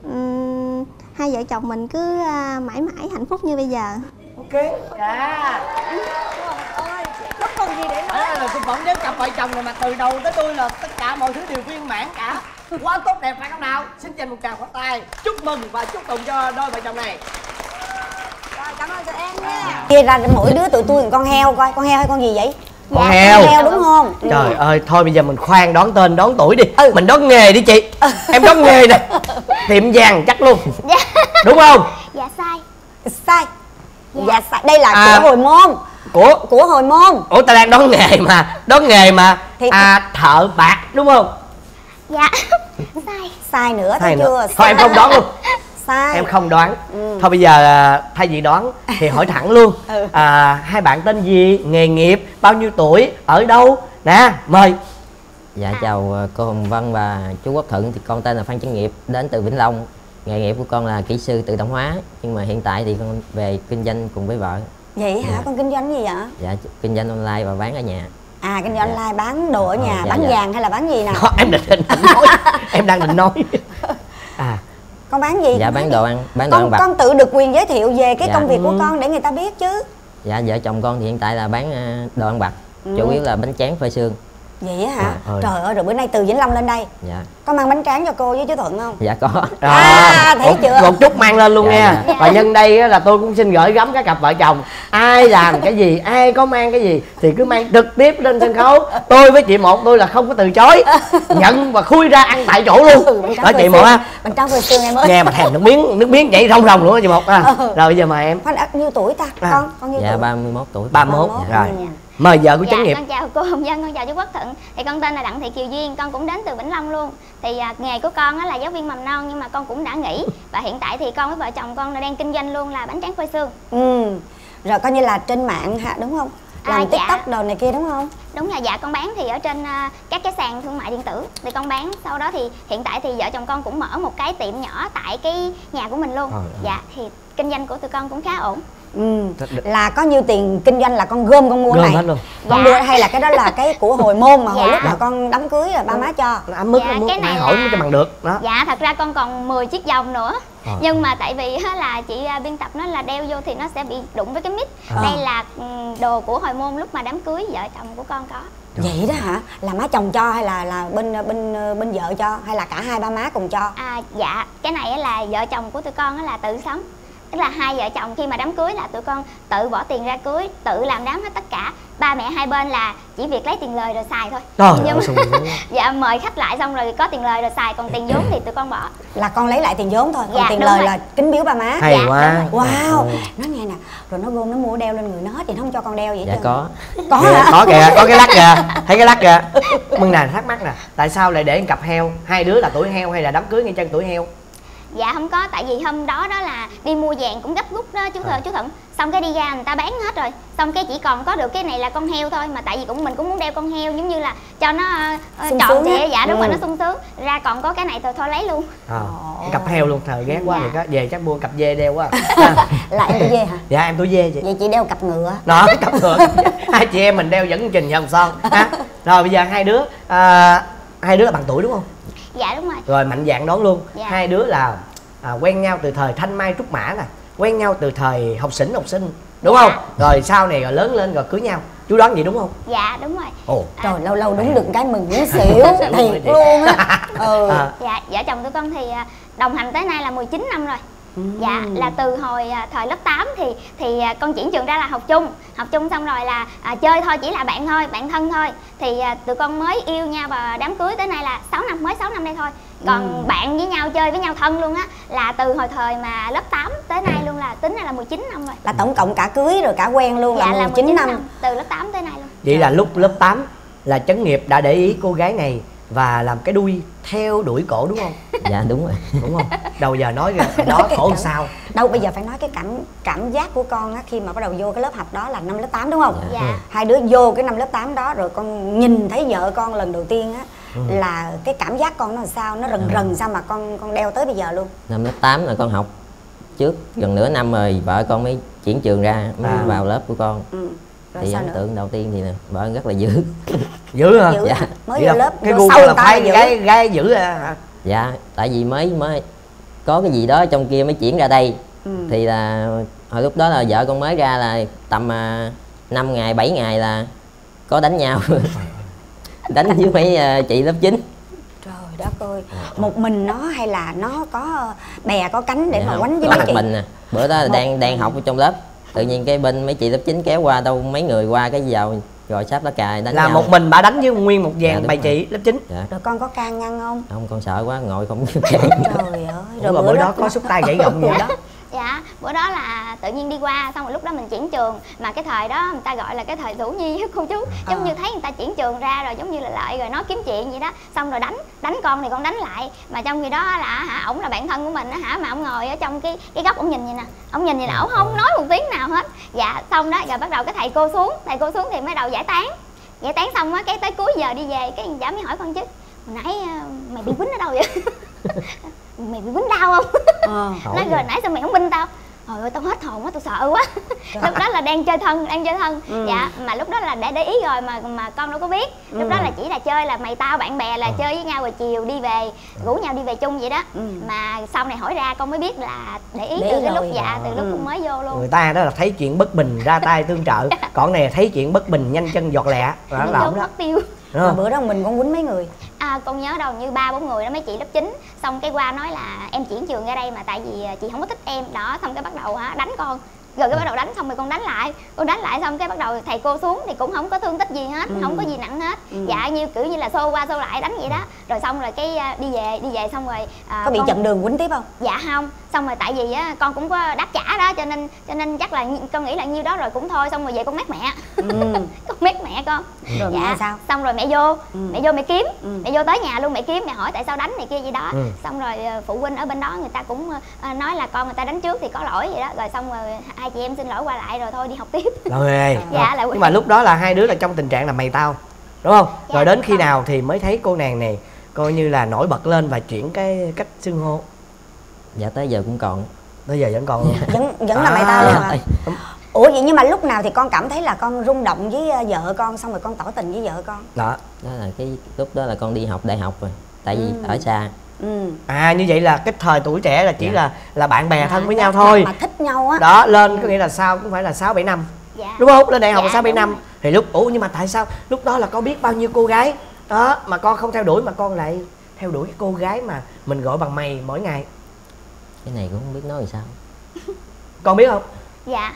Hai vợ chồng mình cứ mãi mãi hạnh phúc như bây giờ. Ok. Dạ. Ôi, không còn gì để nói. Là tôi phỏng vấn cặp vợ chồng này mà từ đầu tới đuôi là tất cả mọi thứ đều viên mãn cả. Quá tốt đẹp phải không nào? Xin dành một tràng pháo tay chúc mừng và chúc tụng cho đôi vợ chồng này. Rồi cảm ơn tụi em nha. Chia ra mỗi đứa tụi tôi con heo coi, con heo hay con gì vậy? Con heo. Con heo đúng không? Trời ơi, thôi bây giờ mình khoan đón tên đón tuổi đi. Mình đón nghề đi chị. Em đón nghề nè. Tiệm vàng chắc luôn. Đúng không? Dạ sai. Sai. Dạ sai. Đây là của hồi môn. Của hồi môn. Ủa ta đang đón nghề mà. Đón nghề mà. Thì... thợ bạc đúng không? Dạ. Sai. Sai nữa thấy chưa? Thôi em không đoán luôn. Sai. Em không đoán. Thôi bây giờ thay vì đoán thì hỏi thẳng luôn. Hai bạn tên gì, nghề nghiệp, bao nhiêu tuổi, ở đâu? Nè, mời. Dạ chào cô Hồng Vân và chú Quốc Thuận, thì con tên là Phan Chánh Nghiệp, đến từ Vĩnh Long. Nghề nghiệp của con là kỹ sư tự động hóa, nhưng mà hiện tại thì con về kinh doanh cùng với vợ. Vậy hả? Con kinh doanh gì vậy? Dạ kinh doanh online và bán ở nhà. Kinh doanh online bán đồ ở nhà, bán vàng hay là bán gì nè? Em định nói. Em đang định nói. Con bán gì? Dạ bán đồ ăn, bán đồ ăn vặt. Con tự được quyền giới thiệu về cái công việc của con để người ta biết chứ. Dạ vợ chồng con thì hiện tại là bán đồ ăn vặt, chủ yếu là bánh tráng phơi sương. Vậy hả? Trời ơi, rồi bữa nay từ Vĩnh Long lên đây. Dạ. Có mang bánh tráng cho cô với chú Thuận không? Dạ có. Thấy chưa? Một chút mang lên luôn nha. Và nhân đây là tôi cũng xin gửi gắm các cặp vợ chồng. Ai làm cái gì, ai có mang cái gì thì cứ mang trực tiếp lên sân khấu. Tôi với chị Một tôi là không có từ chối. Nhận và khui ra ăn tại chỗ luôn. Đó chị Một ha. Bánh tráng phơi sương em ơi. Nghe mà thèm nước miếng chảy ròng ròng nữa chị Một ha. Rồi bây giờ mời em. Con nhiêu tuổi ta? Con nhiêu tuổi? Dạ 31 tuổi. 31 rồi. Mời vợ của Chánh Nghiệp. Con chào cô Hồng Vân, con chào chú Quốc Thuận. Thì con tên là Đặng Thị Kiều Duyên, con cũng đến từ Vĩnh Long luôn. Thì nghề của con là giáo viên mầm non nhưng mà con cũng đã nghỉ. Và hiện tại thì con với vợ chồng con đang kinh doanh luôn là bánh tráng phơi sương. Rồi coi như là trên mạng hả, đúng không? Làm TikTok đồ này kia đúng không? Đúng rồi, dạ con bán thì ở trên các cái sàn thương mại điện tử thì con bán. Sau đó thì hiện tại thì vợ chồng con cũng mở một cái tiệm nhỏ tại cái nhà của mình luôn. Dạ thì kinh doanh của tụi con cũng khá ổn. Là có nhiêu tiền kinh doanh là con gom con mua gom này hết luôn. Con đưa hay là cái đó là cái của hồi môn mà hồi lúc mà con đám cưới rồi ba má cho? Ấm mức cái này hỏi mới cho bằng được đó. Dạ thật ra con còn 10 chiếc vòng nữa. Nhưng mà tại vì là chị biên tập nói là đeo vô thì nó sẽ bị đụng với cái mít. Đây là đồ của hồi môn lúc mà đám cưới vợ chồng của con có. Vậy đó hả? Là má chồng cho hay là bên vợ cho hay là cả hai ba má cùng cho? Dạ cái này là vợ chồng của tụi con là tự sống. Tức là hai vợ chồng khi mà đám cưới là tụi con tự bỏ tiền ra cưới, tự làm đám hết tất cả. Ba mẹ hai bên là chỉ việc lấy tiền lời rồi xài thôi. Dạ mời khách lại xong rồi có tiền lời rồi xài, còn tiền vốn thì tụi con bỏ. Là con lấy lại tiền vốn thôi, còn tiền lời rồi. Là kính biếu ba má. Hay quá. Wow. Nói nghe nè, rồi nó gom nó mua đeo lên người nó hết thì nó không cho con đeo vậy? Dạ có hả? Có kìa, có cái lắc kìa, thấy cái lắc kìa. Mừng nè, thắc mắc nè, tại sao lại để cặp heo? Hai đứa là tuổi heo hay là đám cưới ngay chân tuổi heo? Dạ không có, tại vì hôm đó đó là đi mua vàng cũng gấp rút đó chú Thuận. Xong cái đi ra người ta bán hết rồi, xong cái chỉ còn có được cái này là con heo thôi. Mà tại vì mình cũng muốn đeo con heo giống như là cho nó trọn trịa. Dạ đúng rồi, nó sung sướng. Ra còn có cái này thôi lấy luôn. Cặp heo luôn, thời ghét quá. Thì có về chắc mua cặp dê đeo quá. Là em tuổi dê hả? Dạ em tuổi dê chị. Vậy chị đeo cặp ngựa. Đó, cặp ngựa. Hai chị em mình đeo dẫn trình vòng son. Rồi bây giờ hai đứa là bằng tuổi đúng không? Dạ đúng rồi. Rồi mạnh dạn đón luôn. Hai đứa là quen nhau từ thời thanh mai trúc mã nè, quen nhau từ thời học sinh đúng không? Rồi sau này rồi lớn lên rồi cưới nhau. Chú đoán vậy đúng không? Dạ đúng rồi. Trời, lâu lâu đúng được cái mừng muốn xỉu thiệt luôn á. Dạ vợ chồng tụi con thì đồng hành tới nay là 19 năm rồi. Dạ là từ hồi thời lớp 8 thì con chuyển trường ra là học chung xong rồi là chơi thôi, chỉ là bạn thôi, bạn thân thôi. Thì tụi con mới yêu nhau và đám cưới tới nay là 6 năm, mới 6 năm đây thôi. Còn bạn với nhau, chơi với nhau thân luôn á là từ hồi thời mà lớp 8 tới nay luôn, là tính ra là 19 năm rồi. Là tổng cộng cả cưới rồi cả quen luôn là 19 năm. Từ lớp 8 tới nay luôn. Vậy là lúc lớp 8 là Chấn Nghiệp đã để ý cô gái này và làm cái đuôi theo đuổi cổ đúng không? Dạ đúng rồi. Đúng không? Đầu giờ nói đó khổ sao? Đâu bây giờ phải nói cái cảm giác của con á khi mà bắt đầu vô cái lớp học đó là năm lớp 8 đúng không? Dạ. Hai đứa vô cái năm lớp 8 đó rồi con nhìn thấy vợ con lần đầu tiên á là cái cảm giác con nó làm sao, nó rần sao mà con đeo tới bây giờ luôn? Năm lớp 8 là con học trước gần nửa năm rồi vợ con mới chuyển trường ra mới vào lớp của con. Thì ấn tượng đầu tiên thì vợ rất là dữ. Dữ hả? Dạ. Mới vô lớp cái gu là phải gái dữ hả? Dạ, tại vì mới có cái gì đó trong kia mới chuyển ra đây. Thì là hồi lúc đó là vợ con mới ra là tầm 5 ngày 7 ngày là có đánh nhau. Đánh với mấy chị lớp 9. Trời đất ơi, một mình nó hay là nó có bè có cánh để mà quánh với mấy mấy chị? Mình bữa đó là đang học ở trong lớp, tự nhiên cái bên mấy chị lớp 9 kéo qua, đâu mấy người qua cái vào rồi sáp lá cài đánh là nhau. Một mình bà đánh với nguyên một dàn bầy chị lớp 9. Rồi con có can ngăn không? Không, con sợ quá ngồi không. Trời ơi. Rồi bữa đó có xúc tay gãy gọng vậy đó. Dạ, bữa đó là tự nhiên đi qua, xong rồi lúc đó mình chuyển trường. Mà cái thời đó người ta gọi là cái thời Thủ Nhi với cô chú. Giống như thấy người ta chuyển trường ra rồi giống như là lại rồi nói kiếm chuyện vậy đó. Xong rồi đánh con thì con đánh lại. Mà trong khi đó là ổng là bạn thân của mình á mà ổng ngồi ở trong cái góc ổng nhìn vậy nè. Ổng nhìn vậy nè, ổng không nói một tiếng nào hết. Dạ, xong đó rồi bắt đầu cái thầy cô xuống thì mới đầu giải tán xong á, cái tới cuối giờ đi về cái giả mới hỏi con chứ hồi nãy mày bị quýnh ở đâu vậy? Mày bị quýnh đau không? Nói rồi nãy sao mày không binh tao? Trời ơi tao hết hồn quá, tao sợ quá. Lúc đó là đang chơi thân. Dạ, mà lúc đó là để ý rồi mà con đâu có biết. Lúc đó là chỉ là chơi là mày tao bạn bè là chơi với nhau rồi chiều đi về, rủ nhau đi về chung vậy đó. Mà sau này hỏi ra con mới biết là để ý từ cái lúc từ lúc con mới vô luôn. Người ta đó là thấy chuyện bất bình ra tay tương trợ, còn này thấy chuyện bất bình nhanh chân giọt lẹ đó là ổng đó. Mất tiêu. Bữa đó mình con quýnh mấy người? Con nhớ đâu như 3-4 người đó, mấy chị lớp 9. Xong cái qua nói là em chuyển trường ra đây mà tại vì chị không có thích em đó. Xong cái bắt đầu đánh con. Rồi cái bắt đầu đánh xong rồi con đánh lại xong cái bắt đầu thầy cô xuống thì cũng không có thương tích gì hết, không có gì nặng hết. Dạ như kiểu như là xô qua xô lại đánh vậy đó. Rồi xong rồi cái đi về xong rồi có bị chặn đường quýnh tiếp không? Dạ không. Xong rồi tại vì á con cũng có đáp trả đó cho nên chắc là con nghĩ là nhiêu đó rồi cũng thôi. Xong rồi về con mét mẹ. Con mét mẹ con. Rồi dạ. mẹ sao? Xong rồi mẹ vô mẹ kiếm. Mẹ vô tới nhà luôn, mẹ kiếm, mẹ hỏi tại sao đánh này kia gì đó. Xong rồi phụ huynh ở bên đó người ta cũng nói là con người ta đánh trước thì có lỗi vậy đó. Rồi xong rồi hai chị em xin lỗi qua lại rồi thôi đi học tiếp. Rồi. Dạ lại. Nhưng mà lúc đó là hai đứa là trong tình trạng là mày tao đúng không? Dạ, rồi đến khi nào thì mới thấy cô nàng này coi như là nổi bật lên và chuyển cái cách xưng hô? Dạ tới giờ cũng còn. Bây giờ vẫn còn luôn. Vẫn là mày tao luôn hả? Ủa vậy nhưng mà lúc nào thì con cảm thấy là con rung động với vợ con xong rồi con tỏ tình với vợ con? Đó là cái lúc đó là con đi học đại học rồi, tại vì ở xa. Như vậy là cái thời tuổi trẻ là chỉ là bạn bè thân với nhau thôi, mà thích nhau á. Đó lên có nghĩa là sau cũng phải là 6-7 năm. Đúng không? Lên đại học là 6-7 năm. Thì lúc nhưng mà tại sao lúc đó là con biết bao nhiêu cô gái đó mà con không theo đuổi, mà con lại theo đuổi cái cô gái mà mình gọi bằng mày mỗi ngày? Cái này cũng không biết nói làm sao. Con biết không? Dạ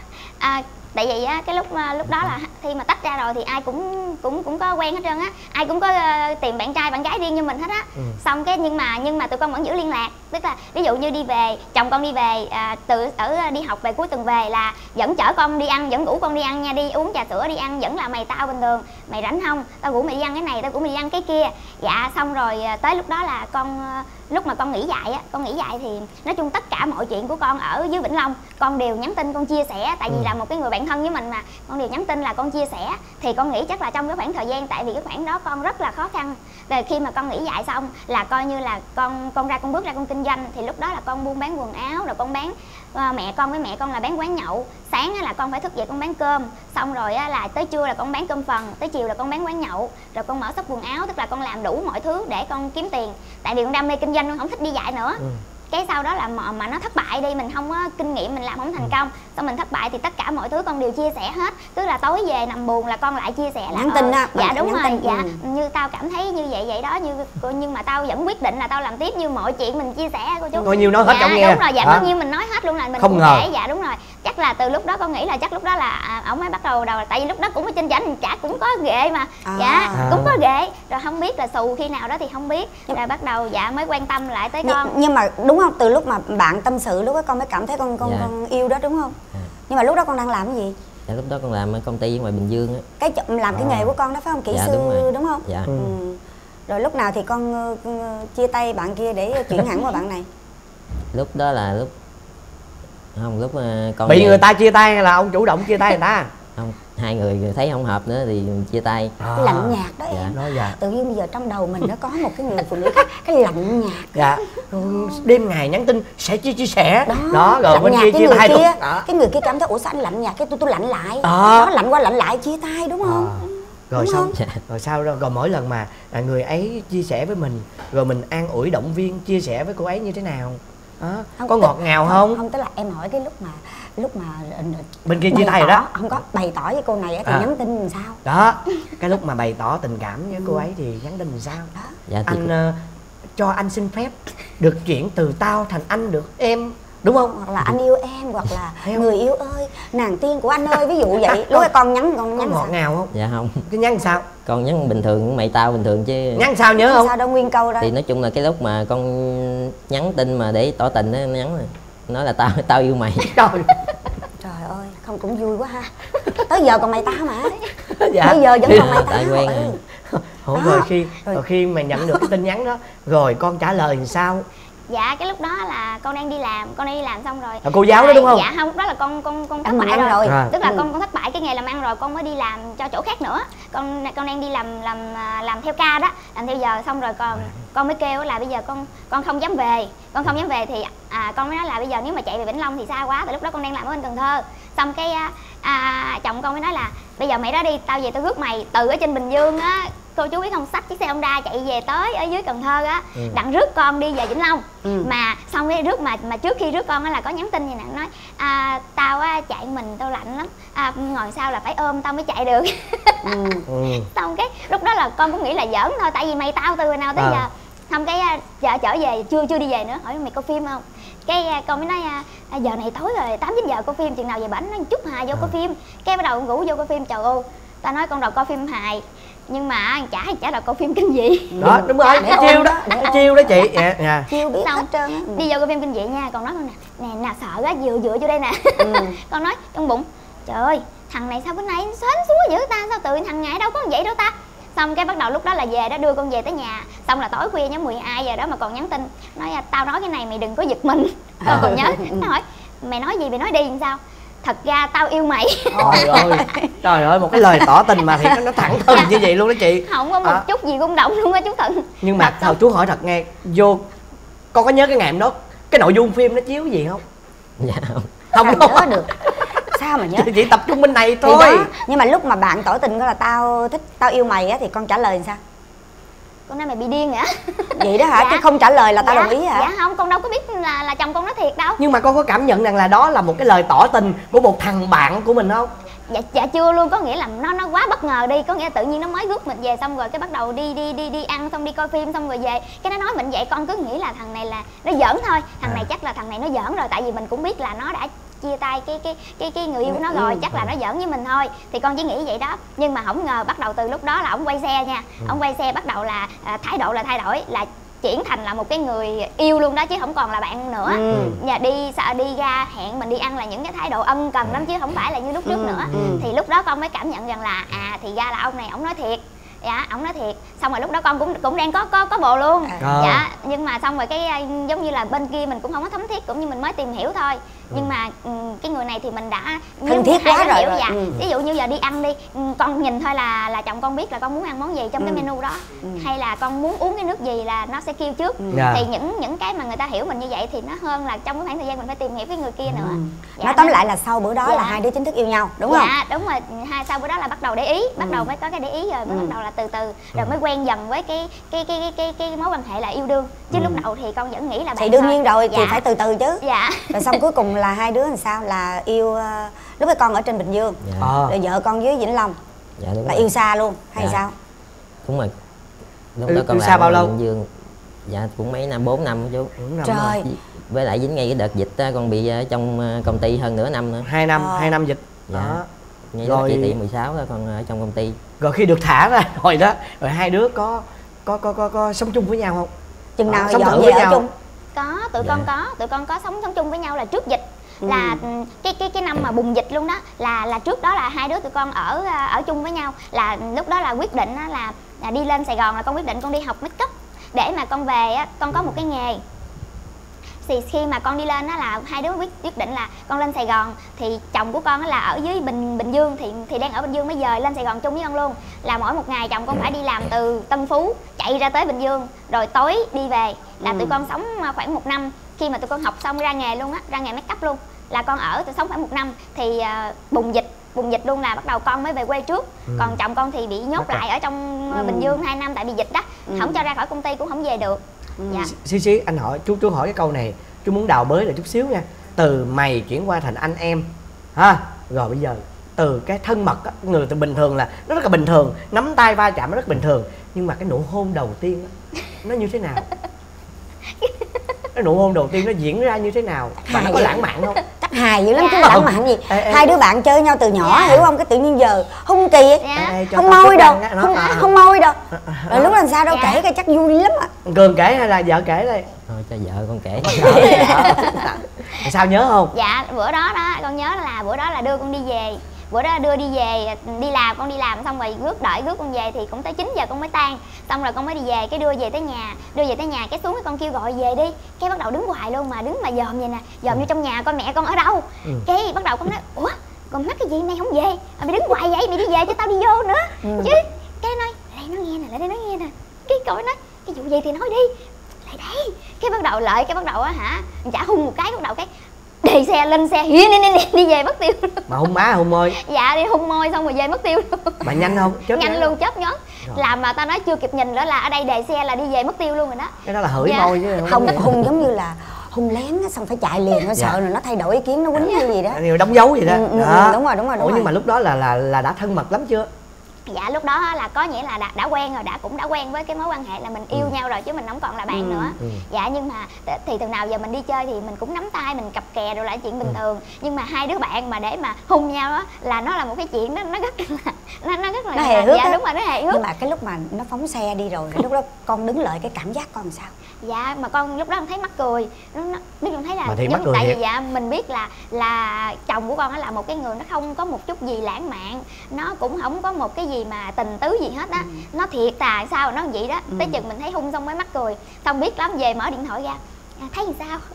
tại vì á cái lúc đó là khi mà tách ra rồi thì ai cũng có quen hết trơn á, ai cũng có tìm bạn trai bạn gái riêng như mình hết á. Xong cái nhưng mà tụi con vẫn giữ liên lạc, tức là ví dụ như đi về, chồng con đi về từ ở đi học về cuối tuần về là vẫn chở con đi ăn, vẫn rủ con đi ăn nha, đi uống trà sữa đi ăn, vẫn là mày tao bình thường, mày rảnh không tao rủ mày đi ăn cái này, tao rủ mày đi ăn cái kia. Dạ xong rồi tới lúc đó là con lúc mà con nghỉ dạy thì nói chung tất cả mọi chuyện của con ở dưới Vĩnh Long con đều nhắn tin, con chia sẻ, tại vì là một cái người bạn thân với mình mà, con đều nhắn tin là con chia sẻ. Thì con nghĩ chắc là trong cái khoảng thời gian, tại vì cái khoảng đó con rất là khó khăn, về khi mà con nghỉ dạy xong là coi như là con bước ra con kinh doanh, thì lúc đó là con buôn bán quần áo, rồi con bán mẹ con là bán quán nhậu, sáng là con phải thức dậy con bán cơm, xong rồi là tới trưa là con bán cơm phần, tới chiều là con bán quán nhậu, rồi con mở shop quần áo, tức là con làm đủ mọi thứ để con kiếm tiền, tại vì con đam mê kinh doanh, con không thích đi dạy nữa. Cái sau đó là mà nó thất bại đi, mình không có kinh nghiệm, mình làm không thành công, xong mình thất bại thì tất cả mọi thứ con đều chia sẻ hết, tức là tối về nằm buồn là con lại chia sẻ là nhắn tin á. Dạ đúng rồi, dạ như tao cảm thấy như vậy đó, nhưng mà tao vẫn quyết định là tao làm tiếp, như mọi chuyện mình chia sẻ cô chú. Ngồi nhiều nói hết trong nghe. Đúng rồi, dạ bao nhiêu mình nói hết luôn, là mình không ngờ. Dạ đúng rồi, chắc là từ lúc đó con nghĩ là chắc lúc đó là ổng mới bắt đầu tại vì lúc đó cũng ở trên chảnh chả cũng có ghệ mà. Cũng có ghệ, rồi không biết là xù khi nào đó thì không biết, rồi bắt đầu dạ mới quan tâm lại tới con. Nhưng mà đúng không, từ lúc mà bạn tâm sự lúc đó con mới cảm thấy con yêu đó đúng không? Nhưng mà lúc đó con đang làm cái gì? Dạ lúc đó con làm ở công ty ở ngoài Bình Dương á. Làm cái nghề của con đó phải không? Kỹ sư đúng không? Dạ. Rồi lúc nào thì con chia tay bạn kia để chuyển hẳn qua bạn này? Lúc đó là lúc con bị người ta chia tay hay là ông chủ động chia tay người ta? Không, hai người thấy không hợp nữa thì chia tay. Cái lạnh nhạt đó em. Tự nhiên bây giờ trong đầu mình nó có một cái người phụ nữ khác, cái lạnh nhạt. Dạ. Đêm ngày nhắn tin sẽ chia sẻ. Đó rồi bên kia chia tay luôn. Cái người kia cảm thấy ủa sao anh lạnh nhạt, cái tôi lạnh lại. Đó, lạnh qua lạnh lại chia tay đúng không? Rồi xong rồi mỗi lần mà người ấy chia sẻ với mình, rồi mình an ủi động viên chia sẻ với cô ấy như thế nào? Có ngọt ngào không? Không, tức là em hỏi cái lúc mà bên kia chia tay rồi đó. Không có bày tỏ với cô này thì nhắn tin làm sao? Đó, cái lúc mà bày tỏ tình cảm với cô ấy thì nhắn tin làm sao? Đó. Dạ, anh cho anh xin phép được chuyển từ tao thành anh được em, đúng không? Hoặc là anh yêu em, hoặc là người yêu ơi, nàng tiên của anh ơi, ví dụ vậy. Lúc con nhắn có ngọt ngào không? Dạ không. Cái nhắn sao? Con nhắn bình thường, mày tao bình thường chứ. Nhắn sao nhớ không? Sao đâu nguyên câu đó. Thì nói chung là cái lúc mà con nhắn tin mà để tỏ tình á, nhắn rồi nói là tao yêu mày. Trời ơi, không cũng vui quá ha. Tới giờ còn mày tao mà. Dạ. Bây giờ vẫn còn mày tao. Tại quen rồi khi mà nhận được cái tin nhắn đó rồi con trả lời làm sao? Dạ cái lúc đó là con đang đi làm xong rồi. Cô giáo đó đúng không? Dạ không, lúc đó là con thất bại rồi. Tức là con thất bại cái nghề làm ăn rồi, con mới đi làm cho chỗ khác nữa. Con đang đi làm theo ca đó, làm theo giờ, xong rồi con mới kêu là bây giờ con không dám về. Con không dám về thì con mới nói là bây giờ nếu mà chạy về Vĩnh Long thì xa quá, tại lúc đó con đang làm ở bên Cần Thơ. Xong cái chồng con mới nói là bây giờ mày đó đi, tao về tao rước mày từ ở trên Bình Dương á, cô chú biết không, xách chiếc xe Honda chạy về tới ở dưới Cần Thơ á, đặng rước con đi về Vĩnh Long. Mà xong cái rước mà trước khi rước con á là có nhắn tin vậy nè, nói tao á chạy mình tao lạnh lắm, ngồi sau là phải ôm tao mới chạy được. Xong cái lúc đó là con cũng nghĩ là giỡn thôi, tại vì mày tao từ hồi nào tới giờ. Xong cái vợ trở về chưa đi về nữa, hỏi mày coi phim không? Cái con mới nói giờ này tối rồi, 8-9 giờ coi phim, chừng nào về bển nói chút Hà vô coi phim. Cái bắt đầu con rủ vô coi phim, trời ơi tao nói con đầu coi phim hài nhưng mà chả đầu coi phim kinh dị. Đó đúng rồi, cái chiêu đó, cái chiêu đó chị. Chiêu biết hết trơn. Đi vô coi phim kinh dị nha, còn nói con nè nào sợ quá, dựa vô đây nè. Con nói trong bụng trời ơi thằng này sao bữa nay sến súa dữ ta, sao tự thằng ngày đâu có vậy đâu ta. Xong cái bắt đầu lúc đó là về đó, đưa con về tới nhà, xong là tối khuya nhóm 12 giờ đó mà còn nhắn tin nói tao nói cái này mày đừng có giật mình. Con còn nhớ, nó hỏi mày nói gì mày nói đi làm sao, thật ra tao yêu mày. Trời ơi một cái lời tỏ tình mà thì nó thẳng thừng như vậy luôn đó chị, không có một chút gì rung động luôn á chú Thuận. Nhưng mà thôi chú hỏi thật nghe, vô con có nhớ cái ngày hôm đó cái nội dung phim nó chiếu gì không? Dạ không. Không sao nhớ được. Sao mà nhớ? Chỉ tập trung bên này thôi. Đó, nhưng mà lúc mà bạn tỏ tình đó là tao thích, tao yêu mày á, thì con trả lời làm sao? Con nói mày bị điên hả? Vậy đó hả? Dạ. Chứ không trả lời là tao đồng ý hả? Dạ không, con đâu có biết là chồng con nói thiệt đâu. Nhưng mà con có cảm nhận rằng là đó là một cái lời tỏ tình của một thằng bạn của mình không? Dạ chưa luôn, có nghĩa là nó quá bất ngờ đi, có nghĩa là tự nhiên nó mới rước mình về xong rồi cái bắt đầu đi ăn xong đi coi phim xong rồi về cái nó nói mình vậy, con cứ nghĩ là thằng này là nó giỡn thôi, thằng này chắc là thằng này nó giỡn rồi, tại vì mình cũng biết là nó đã chia tay cái người yêu của nó rồi, chắc là nó giỡn với mình thôi, thì con chỉ nghĩ vậy đó. Nhưng mà không ngờ bắt đầu từ lúc đó là ổng quay xe nha, ổng quay xe bắt đầu là thái độ là thay đổi, là chuyển thành là một cái người yêu luôn đó chứ không còn là bạn nữa. Và đi ra hẹn mình đi ăn là những cái thái độ ân cần lắm chứ không phải là như lúc trước nữa. Thì lúc đó con mới cảm nhận rằng là thì ra là ông này ổng nói thiệt. Dạ, ổng nói thiệt. Xong rồi lúc đó con cũng đang có bồ luôn. Dạ, nhưng mà xong rồi cái giống như là bên kia mình cũng không có thấm thiết, cũng như mình mới tìm hiểu thôi. Nhưng mà cái người này thì mình đã thân thiết quá rồi. Dạ. Ví dụ như giờ đi ăn đi, con nhìn thôi là chồng con biết là con muốn ăn món gì trong cái menu đó, hay là con muốn uống cái nước gì là nó sẽ kêu trước. Thì những cái mà người ta hiểu mình như vậy thì nó hơn là trong cái khoảng thời gian mình phải tìm hiểu cái người kia nữa. Dạ, nói tóm lại là sau bữa đó là hai đứa chính thức yêu nhau, đúng không? Dạ, đúng rồi. Sau bữa đó là bắt đầu để ý, bắt đầu mới có cái để ý rồi mới bắt đầu là từ từ rồi mới quen dần với cái mối quan hệ là yêu đương. Chứ lúc đầu thì con vẫn nghĩ là bạn thì đương nhiên rồi, dạ. thì phải từ từ chứ. Dạ. Rồi xong cuối cùng là hai đứa làm sao là yêu, lúc đó con ở trên Bình Dương, rồi vợ con dưới Vĩnh Long. Dạ, đúng là rồi. yêu xa luôn hay sao? Đúng rồi. Lúc đó con xa bao lâu? Bình Dương. Dạ cũng mấy năm, 4 năm chú. 4 năm trời rồi. Với lại dính ngay cái đợt dịch á, con bị ở trong công ty hơn nửa năm nữa. 2 năm, 2 năm dịch. Dạ. Đó. Ngay Rồi... chỉ thị 16 đó con ở trong công ty. Rồi khi được thả ra rồi đó, rồi hai đứa có sống chung với nhau không? Chừng nào sống dọn thử về với ở nhau chung? Có, tụi con có sống chung với nhau là trước dịch. Là cái năm mà bùng dịch luôn đó, là trước đó là hai đứa tụi con ở chung với nhau, là lúc đó là quyết định là đi lên Sài Gòn, là con quyết định con đi học make up để mà con về á, con có một cái nghề. Thì khi mà con đi lên đó là hai đứa quyết định là con lên Sài Gòn, thì chồng của con là ở dưới Bình Dương, thì đang ở Bình Dương, bây giờ lên Sài Gòn chung với con luôn, là mỗi một ngày chồng con phải đi làm từ Tân Phú chạy ra tới Bình Dương rồi tối đi về, là tụi con sống khoảng 1 năm. Khi mà tụi con học xong ra nghề luôn á, ra nghề make up luôn, là con ở tụi sống khoảng 1 năm thì bùng dịch luôn là bắt đầu con mới về quê trước. Còn chồng con thì bị nhốt lại ở trong Bình Dương 2 năm tại bị dịch đó, không cho ra khỏi công ty cũng không về được. Dạ. Xí anh hỏi chú hỏi cái câu này, chú muốn đào bới lại chút xíu nha. Từ mày chuyển qua thành anh em ha, rồi bây giờ từ cái thân mật á, người từ bình thường là nó rất là bình thường, nắm tay va chạm nó rất bình thường, nhưng mà cái nụ hôn đầu tiên á, nó như thế nào? Cái nụ hôn đầu tiên nó diễn ra như thế nào và nó có lãng mạn không? Chắc hài dữ lắm chứ lãng mạn gì. Hai đứa bạn chơi nhau từ nhỏ, hiểu không? Cái tự nhiên giờ hung kỳ, không môi đâu, không môi đâu. Rồi lúc làm sao đâu, kể cái chắc vui lắm á. Cường kể hay là vợ kể đây? Thôi cho vợ con kể. Sao nhớ không? Dạ, bữa đó con nhớ là bữa đó là đưa con đi về. Bữa đó đưa đi về, con đi làm xong rồi rước con về thì cũng tới 9 giờ con mới tan. Xong rồi con mới đi về, cái đưa về tới nhà cái xuống cái con kêu gọi về đi. Cái bắt đầu đứng hoài luôn, mà đứng mà dòm vậy nè, dòm như trong nhà coi mẹ con ở đâu. Cái bắt đầu con nói, ủa con mắc cái gì mày không về? Mày đứng hoài vậy, mày đi về cho tao đi vô nữa. Chứ cái nói, lại nó nghe nè, lại đây nó nghe nè. Cái cậu nói, cái vụ gì thì nói đi. Lại đây. Cái bắt đầu á hả, chả hung một cái, bắt đầu cái đi xe lên xe đi về mất tiêu luôn. Mà hung má hung môi? Dạ đi hung môi xong rồi về mất tiêu luôn. Mà nhanh không? Nhanh luôn, chớp nhón. Làm mà tao nói chưa kịp nhìn nữa là ở đây đề xe là đi về mất tiêu luôn rồi đó. Cái đó là hửi môi chứ không hung giống như là hung lén á, xong phải chạy liền, nó sợ rồi nó thay đổi ý kiến, nó quýnh hay gì đó. Điều đóng dấu gì đó. Đúng rồi. Ủa nhưng mà lúc đó là đã thân mật lắm chưa? Dạ lúc đó là có nghĩa là đã quen rồi, cũng đã quen với cái mối quan hệ là mình yêu nhau rồi chứ mình không còn là bạn nữa. Dạ nhưng mà thì từ nào giờ mình đi chơi thì mình cũng nắm tay, mình cặp kè rồi là chuyện bình thường. Nhưng mà hai đứa bạn mà để mà hung nhau á là nó là một cái chuyện nó rất là nó hề hước. Dạ đúng rồi, nó hề hước. Nhưng mà cái lúc mà nó phóng xe đi rồi, lúc đó con đứng lại, cái cảm giác con làm sao? Dạ mà con lúc đó con thấy mắc cười, con thấy là tại vì dạ mình biết là chồng của con là một cái người nó không có một chút gì lãng mạn, nó cũng không có một cái gì mà tình tứ gì hết á. Nó thiệt tà sao nó vậy đó. Tới chừng mình thấy hung xong mới mắc cười, xong biết lắm về mở điện thoại ra, thấy làm sao?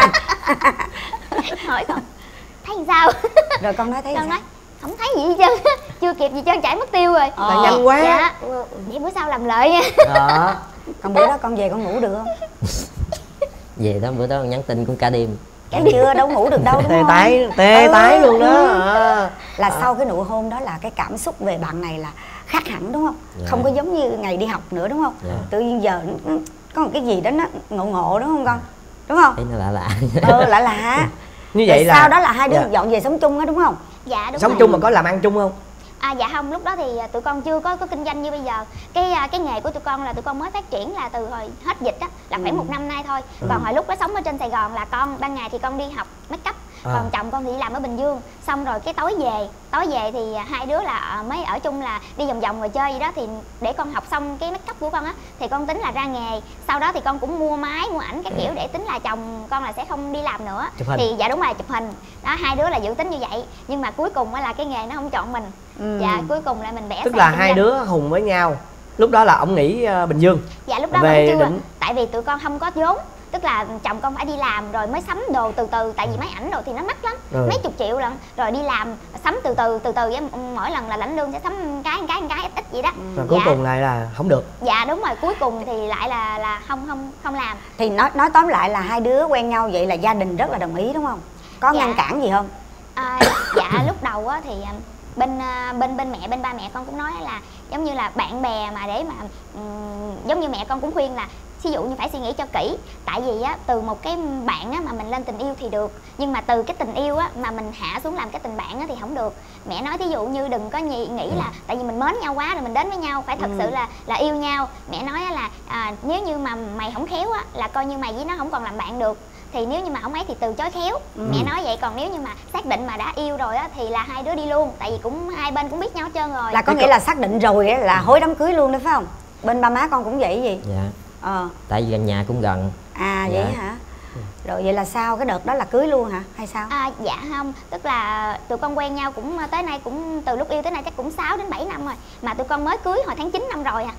Hỏi con thấy làm sao? Rồi con nói thấy sao? Nói không thấy gì hết trơn, chưa kịp gì trơn chạy mất tiêu rồi. Là nhanh quá. Dạ. Vậy bữa sau làm lợi nha. Còn bữa đó con về con ngủ được không? Về đó bữa đó nhắn tin cũng cả đêm. Kể chưa, đâu ngủ được đâu đúng không? Tê tái luôn đó. Là sau cái nụ hôn đó là cái cảm xúc về bạn này là khác hẳn đúng không? Không có giống như ngày đi học nữa đúng không? Tự nhiên giờ có một cái gì đó nó ngộ đúng không con? Đúng không? Thấy nó lạ. Lạ. Như vậy là sau đó là hai đứa dọn về sống chung á đúng không? Dạ đúng sống rồi. chung mà có làm ăn chung không? Dạ không, lúc đó thì tụi con chưa có kinh doanh như bây giờ. Cái nghề của tụi con là tụi con mới phát triển là từ hồi hết dịch á, là khoảng 1 năm nay thôi. Còn hồi lúc đó sống ở trên Sài Gòn là con ban ngày thì con đi học make up, còn chồng con thì đi làm ở Bình Dương. Xong rồi cái tối về thì hai đứa là mới ở chung, là đi vòng vòng rồi chơi gì đó. Thì để con học xong cái make up của con á thì con tính là ra nghề. Sau đó thì con cũng mua máy mua ảnh các kiểu để tính là chồng con là sẽ không đi làm nữa. Thì dạ đúng rồi, chụp hình đó, hai đứa là dự tính như vậy. Nhưng mà cuối cùng là cái nghề nó không chọn mình. Dạ cuối cùng là mình vẽ. Tức là hai đứa hùng với nhau. Lúc đó là ông nghỉ Bình Dương. Dạ lúc đó vẫn chưa. Tại vì tụi con không có vốn. Tức là chồng con phải đi làm rồi mới sắm đồ từ từ. Tại vì máy ảnh đồ thì nó mắc lắm, mấy chục triệu lận. Rồi đi làm sắm từ từ với mỗi lần là lãnh lương sẽ sắm cái ít vậy đó. Rồi cuối cùng lại là không được. Dạ đúng rồi, cuối cùng thì lại là không làm. Thì nói tóm lại là hai đứa quen nhau vậy là gia đình rất là đồng ý đúng không? Có ngăn cản gì không? Dạ lúc đầu á thì bên ba mẹ con cũng nói là giống như là bạn bè mà để mà giống như mẹ con cũng khuyên là ví dụ như phải suy nghĩ cho kỹ. Tại vì á từ một cái bạn á mà mình lên tình yêu thì được, nhưng mà từ cái tình yêu á mà mình hạ xuống làm cái tình bạn á thì không được. Mẹ nói thí dụ như đừng có nghĩ là tại vì mình mến nhau quá rồi mình đến với nhau, phải thật sự là yêu nhau. Mẹ nói là nếu như mà mày không khéo á là coi như mày với nó không còn làm bạn được. Thì nếu như mà không ấy thì từ chối khéo. Mẹ nói vậy. Còn nếu như mà xác định mà đã yêu rồi á thì là hai đứa đi luôn. Tại vì cũng hai bên cũng biết nhau hết trơn rồi. Là có nghĩa là xác định rồi á là hối đám cưới luôn đấy phải không? Bên ba má con cũng vậy gì? Dạ. Tại vì gần nhà cũng gần. Vậy hả? Rồi vậy là sao? Cái đợt đó là cưới luôn hả? Hay sao? Dạ không. Tức là tụi con quen nhau cũng tới nay cũng từ lúc yêu tới nay chắc cũng 6 đến 7 năm rồi. Mà tụi con mới cưới hồi tháng 9 năm rồi à.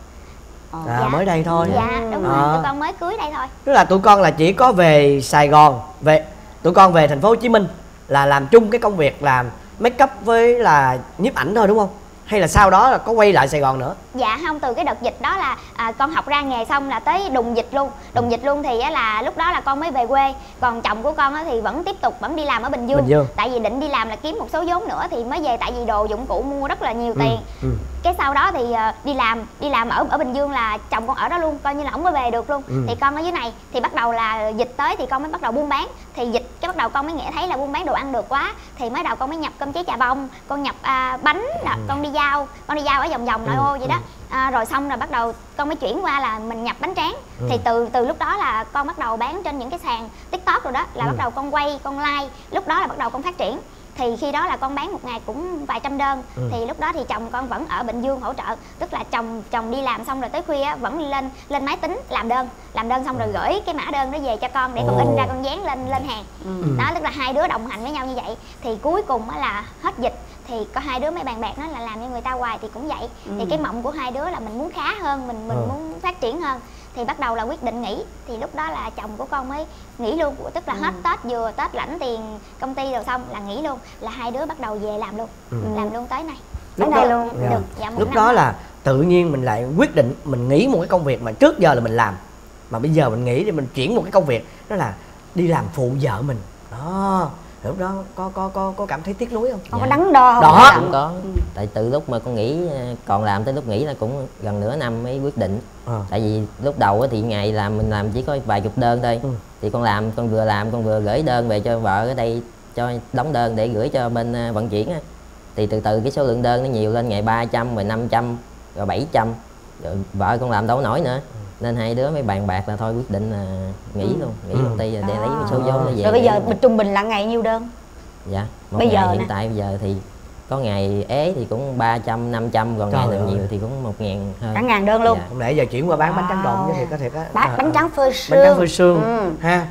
Dạ. Mới đây thôi. Dạ đúng rồi, tụi con mới cưới đây thôi. Tức là tụi con là chỉ có về Sài Gòn, tụi con về thành phố Hồ Chí Minh là làm chung cái công việc làm make up với là nhiếp ảnh thôi đúng không? Hay là sau đó là có quay lại Sài Gòn nữa? Dạ không, từ cái đợt dịch đó là con học ra nghề xong là tới đùng dịch luôn. Đùng dịch luôn thì là lúc đó là con mới về quê. Còn chồng của con thì vẫn tiếp tục đi làm ở Bình Dương. Tại vì định đi làm là kiếm một số vốn nữa thì mới về. Tại vì đồ dụng cụ mua rất là nhiều tiền. Cái sau đó thì đi làm ở Bình Dương là chồng con ở đó luôn, coi như là không có về được luôn. Thì con ở dưới này thì bắt đầu là dịch tới thì con mới bắt đầu buôn bán. Thì dịch cái bắt đầu con mới nghe thấy là buôn bán đồ ăn được quá. Thì mới đầu con mới nhập cơm cháy chà bông, con nhập bánh, con đi giao ở vòng vòng nội ô vậy đó. Rồi xong rồi bắt đầu con mới chuyển qua là mình nhập bánh tráng. Thì từ lúc đó là con bắt đầu bán trên những cái sàn TikTok rồi đó, là bắt đầu con quay, con like. Lúc đó là bắt đầu con phát triển. Thì khi đó là con bán một ngày cũng vài trăm đơn. Thì lúc đó thì chồng con vẫn ở Bình Dương hỗ trợ. Tức là chồng đi làm xong rồi tới khuya vẫn lên máy tính làm đơn xong rồi gửi cái mã đơn đó về cho con để con in ra con dán lên hàng. Đó, tức là hai đứa đồng hành với nhau như vậy. Thì cuối cùng là hết dịch thì có hai đứa mới bàn bạc nói là làm cho người ta hoài thì cũng vậy. Thì cái mộng của hai đứa là mình muốn khá hơn, mình muốn phát triển hơn. Thì bắt đầu là quyết định nghỉ. Thì lúc đó là chồng của con mới nghỉ luôn. Tức là hết Tết, vừa Tết lãnh tiền công ty rồi xong là nghỉ luôn. Là hai đứa bắt đầu về làm luôn. Làm luôn tới nay. Lúc đó luôn. Dạ, lúc đó là tự nhiên mình lại quyết định mình nghỉ một cái công việc mà trước giờ là mình làm, mà bây giờ mình nghỉ thì mình chuyển một cái công việc đó là đi làm phụ vợ mình đó. Lúc đó có cảm thấy tiếc nuối không? Con có đắn đo không? Đó không có. Tại từ lúc mà con nghỉ còn làm tới lúc nghỉ là cũng gần nửa năm mới quyết định. Tại vì lúc đầu thì ngày làm mình làm chỉ có vài chục đơn thôi. Thì con vừa gửi đơn về cho vợ ở đây cho đóng đơn để gửi cho bên vận chuyển á. Thì từ từ cái số lượng đơn nó nhiều lên, ngày 300 rồi 500 rồi 700. Rồi vợ con làm đâu nổi nữa. Nên hai đứa mới bàn bạc là thôi quyết định là nghỉ luôn, nghỉ công ty để lấy cái số vốn nó về. Rồi bây giờ trung bình là ngày nhiêu đơn? Dạ, bây giờ hiện tại bây giờ thì có ngày ế thì cũng 300, 500, còn ngày nào nhiều thì cũng 1.000 hơn. Cả ngàn đơn luôn. Không lẽ giờ chuyển qua bán bánh tráng trộn chứ thì có thể có bánh tráng phơi sương. Bánh tráng phơi sương ha.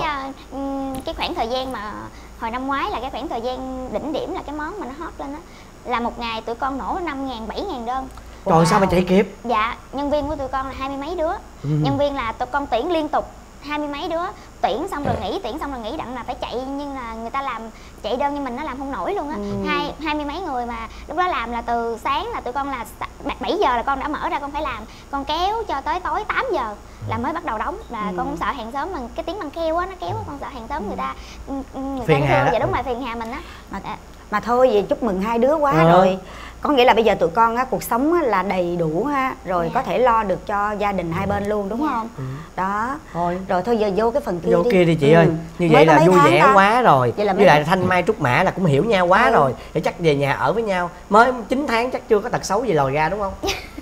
Cái khoảng thời gian mà hồi năm ngoái là cái khoảng thời gian đỉnh điểm là cái món mà nó hot lên á, là một ngày tụi con nổ 5.000, 7.000 đơn. Trời sao mà chạy kịp? Dạ, nhân viên của tụi con là 20 mấy đứa. Nhân viên là tụi con tuyển liên tục. 20 mấy đứa tuyển xong rồi nghỉ đặng là phải chạy, nhưng là người ta làm chạy đơn như mình nó làm không nổi luôn á. 20 mấy người mà lúc đó làm là từ sáng là tụi con là 7 giờ là con đã mở ra con phải làm, con kéo cho tới tối 8 giờ là mới bắt đầu đóng. Là con cũng sợ hàng xóm, mà cái tiếng băng keo á nó kéo, con sợ hàng xóm người ta phiền hà. Dạ đúng rồi, phiền hà mình á. Mà thôi vậy chúc mừng hai đứa quá rồi. Có nghĩa là bây giờ tụi con á, cuộc sống á, là đầy đủ ha, rồi có thể lo được cho gia đình hai bên luôn đúng không? Đó. Rồi thôi giờ vô cái phần kia kia đi chị ơi. Như vậy là vui vẻ quá rồi. Với lại Thanh Mai Trúc Mã là cũng hiểu nhau quá rồi. Thì chắc về nhà ở với nhau mới 9 tháng chắc chưa có tật xấu gì lòi ra đúng không?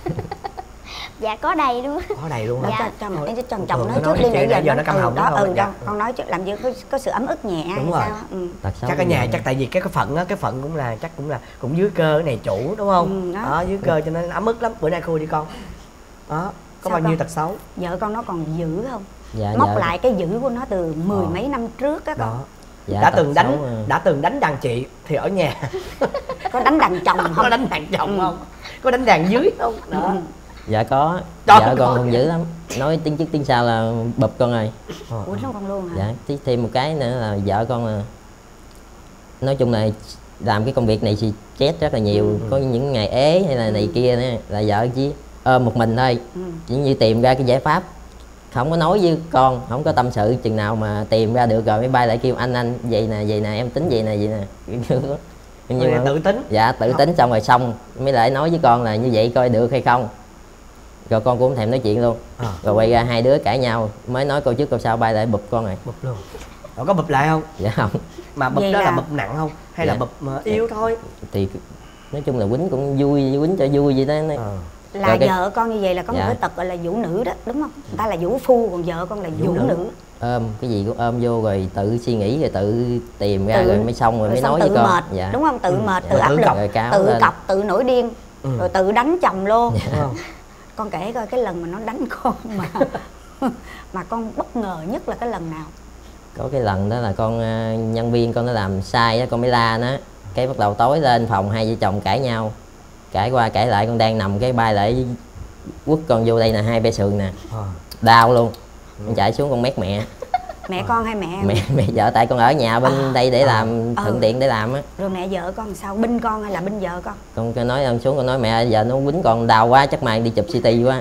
Dạ có đầy luôn. Có đầy luôn hả? Dạ. Cho chồng nói trước đi, nãy giờ nó căm họng đó. Dạ. Con nói chứ làm gì có sự ấm ức nhẹ. Đúng rồi. Chắc ở nhà chắc tại vì cái phận á, cái phận cũng là chắc cũng dưới cơ này chủ đúng không? Đó dưới cơ cho nên ấm ức lắm. Bữa nay khui đi con. Đó, có bao nhiêu tật xấu? Vợ con nó còn dữ không? Dạ, móc lại cái dữ của nó từ 10 mấy năm trước á con. Dạ, đã từng đánh đàn chị thì ở nhà có đánh đàn chồng không? Có đánh đàn chồng không? Có đánh đàn dưới không? Đó. Dạ có. Vợ con còn dữ lắm, nói tiếng trước tiếng sau là bụp con rồi. Quýnh nó con luôn hả? Dạ, thêm một cái nữa là vợ con là nói chung là làm cái công việc này thì stress rất là nhiều. Có những ngày ế hay là này kia nữa là vợ chỉ ôm một mình thôi. Chỉ như tìm ra cái giải pháp, không có nói với con, không có tâm sự, chừng nào mà tìm ra được rồi mới bay lại kêu anh vậy nè em tính vậy nè. Nhưng mà tự tính. Dạ tự tính xong mới lại nói với con là như vậy coi được hay không. Rồi con cũng không thèm nói chuyện luôn. Rồi quay ra hai đứa cãi nhau, mới nói câu trước câu sau bay lại bụp con rồi. Bụp luôn. Rồi có bụp lại không? Dạ không. Mà bụp đó là bụp nặng không? Hay là bụp yếu thôi? Thì nói chung là quýnh cũng vui, quýnh cho vui vậy đó. Là vợ con như vậy là có một cái tật gọi là vũ nữ đó, đúng không? Người ta là vũ phu, còn vợ con là vũ nữ. Ôm cái gì cũng ôm vô rồi tự suy nghĩ rồi tự tìm ra rồi mới xong rồi mới nói với con. Mệt, dạ. Đúng không? Tự mệt, tự áp lực, tự cọc, tự nổi điên, rồi tự đánh chồng luôn. Con kể coi cái lần mà nó đánh con mà con bất ngờ nhất là cái lần nào? Có cái lần đó là con nhân viên con nó làm sai á, con mới la nó, cái bắt đầu tối lên phòng hai vợ chồng cãi nhau, cãi qua cãi lại, con đang nằm cái bay lại quất con vô đây nè, 2 be sườn nè, đau luôn. Con chạy xuống con mét mẹ. Mẹ con hay mẹ mẹ vợ, tại con ở nhà bên đây để làm thuận tiện để làm á. Rồi mẹ vợ con sao, binh con hay là binh vợ con? Con nói ông xuống con nói mẹ giờ nó quýnh con đau quá, chắc mày đi chụp CT quá.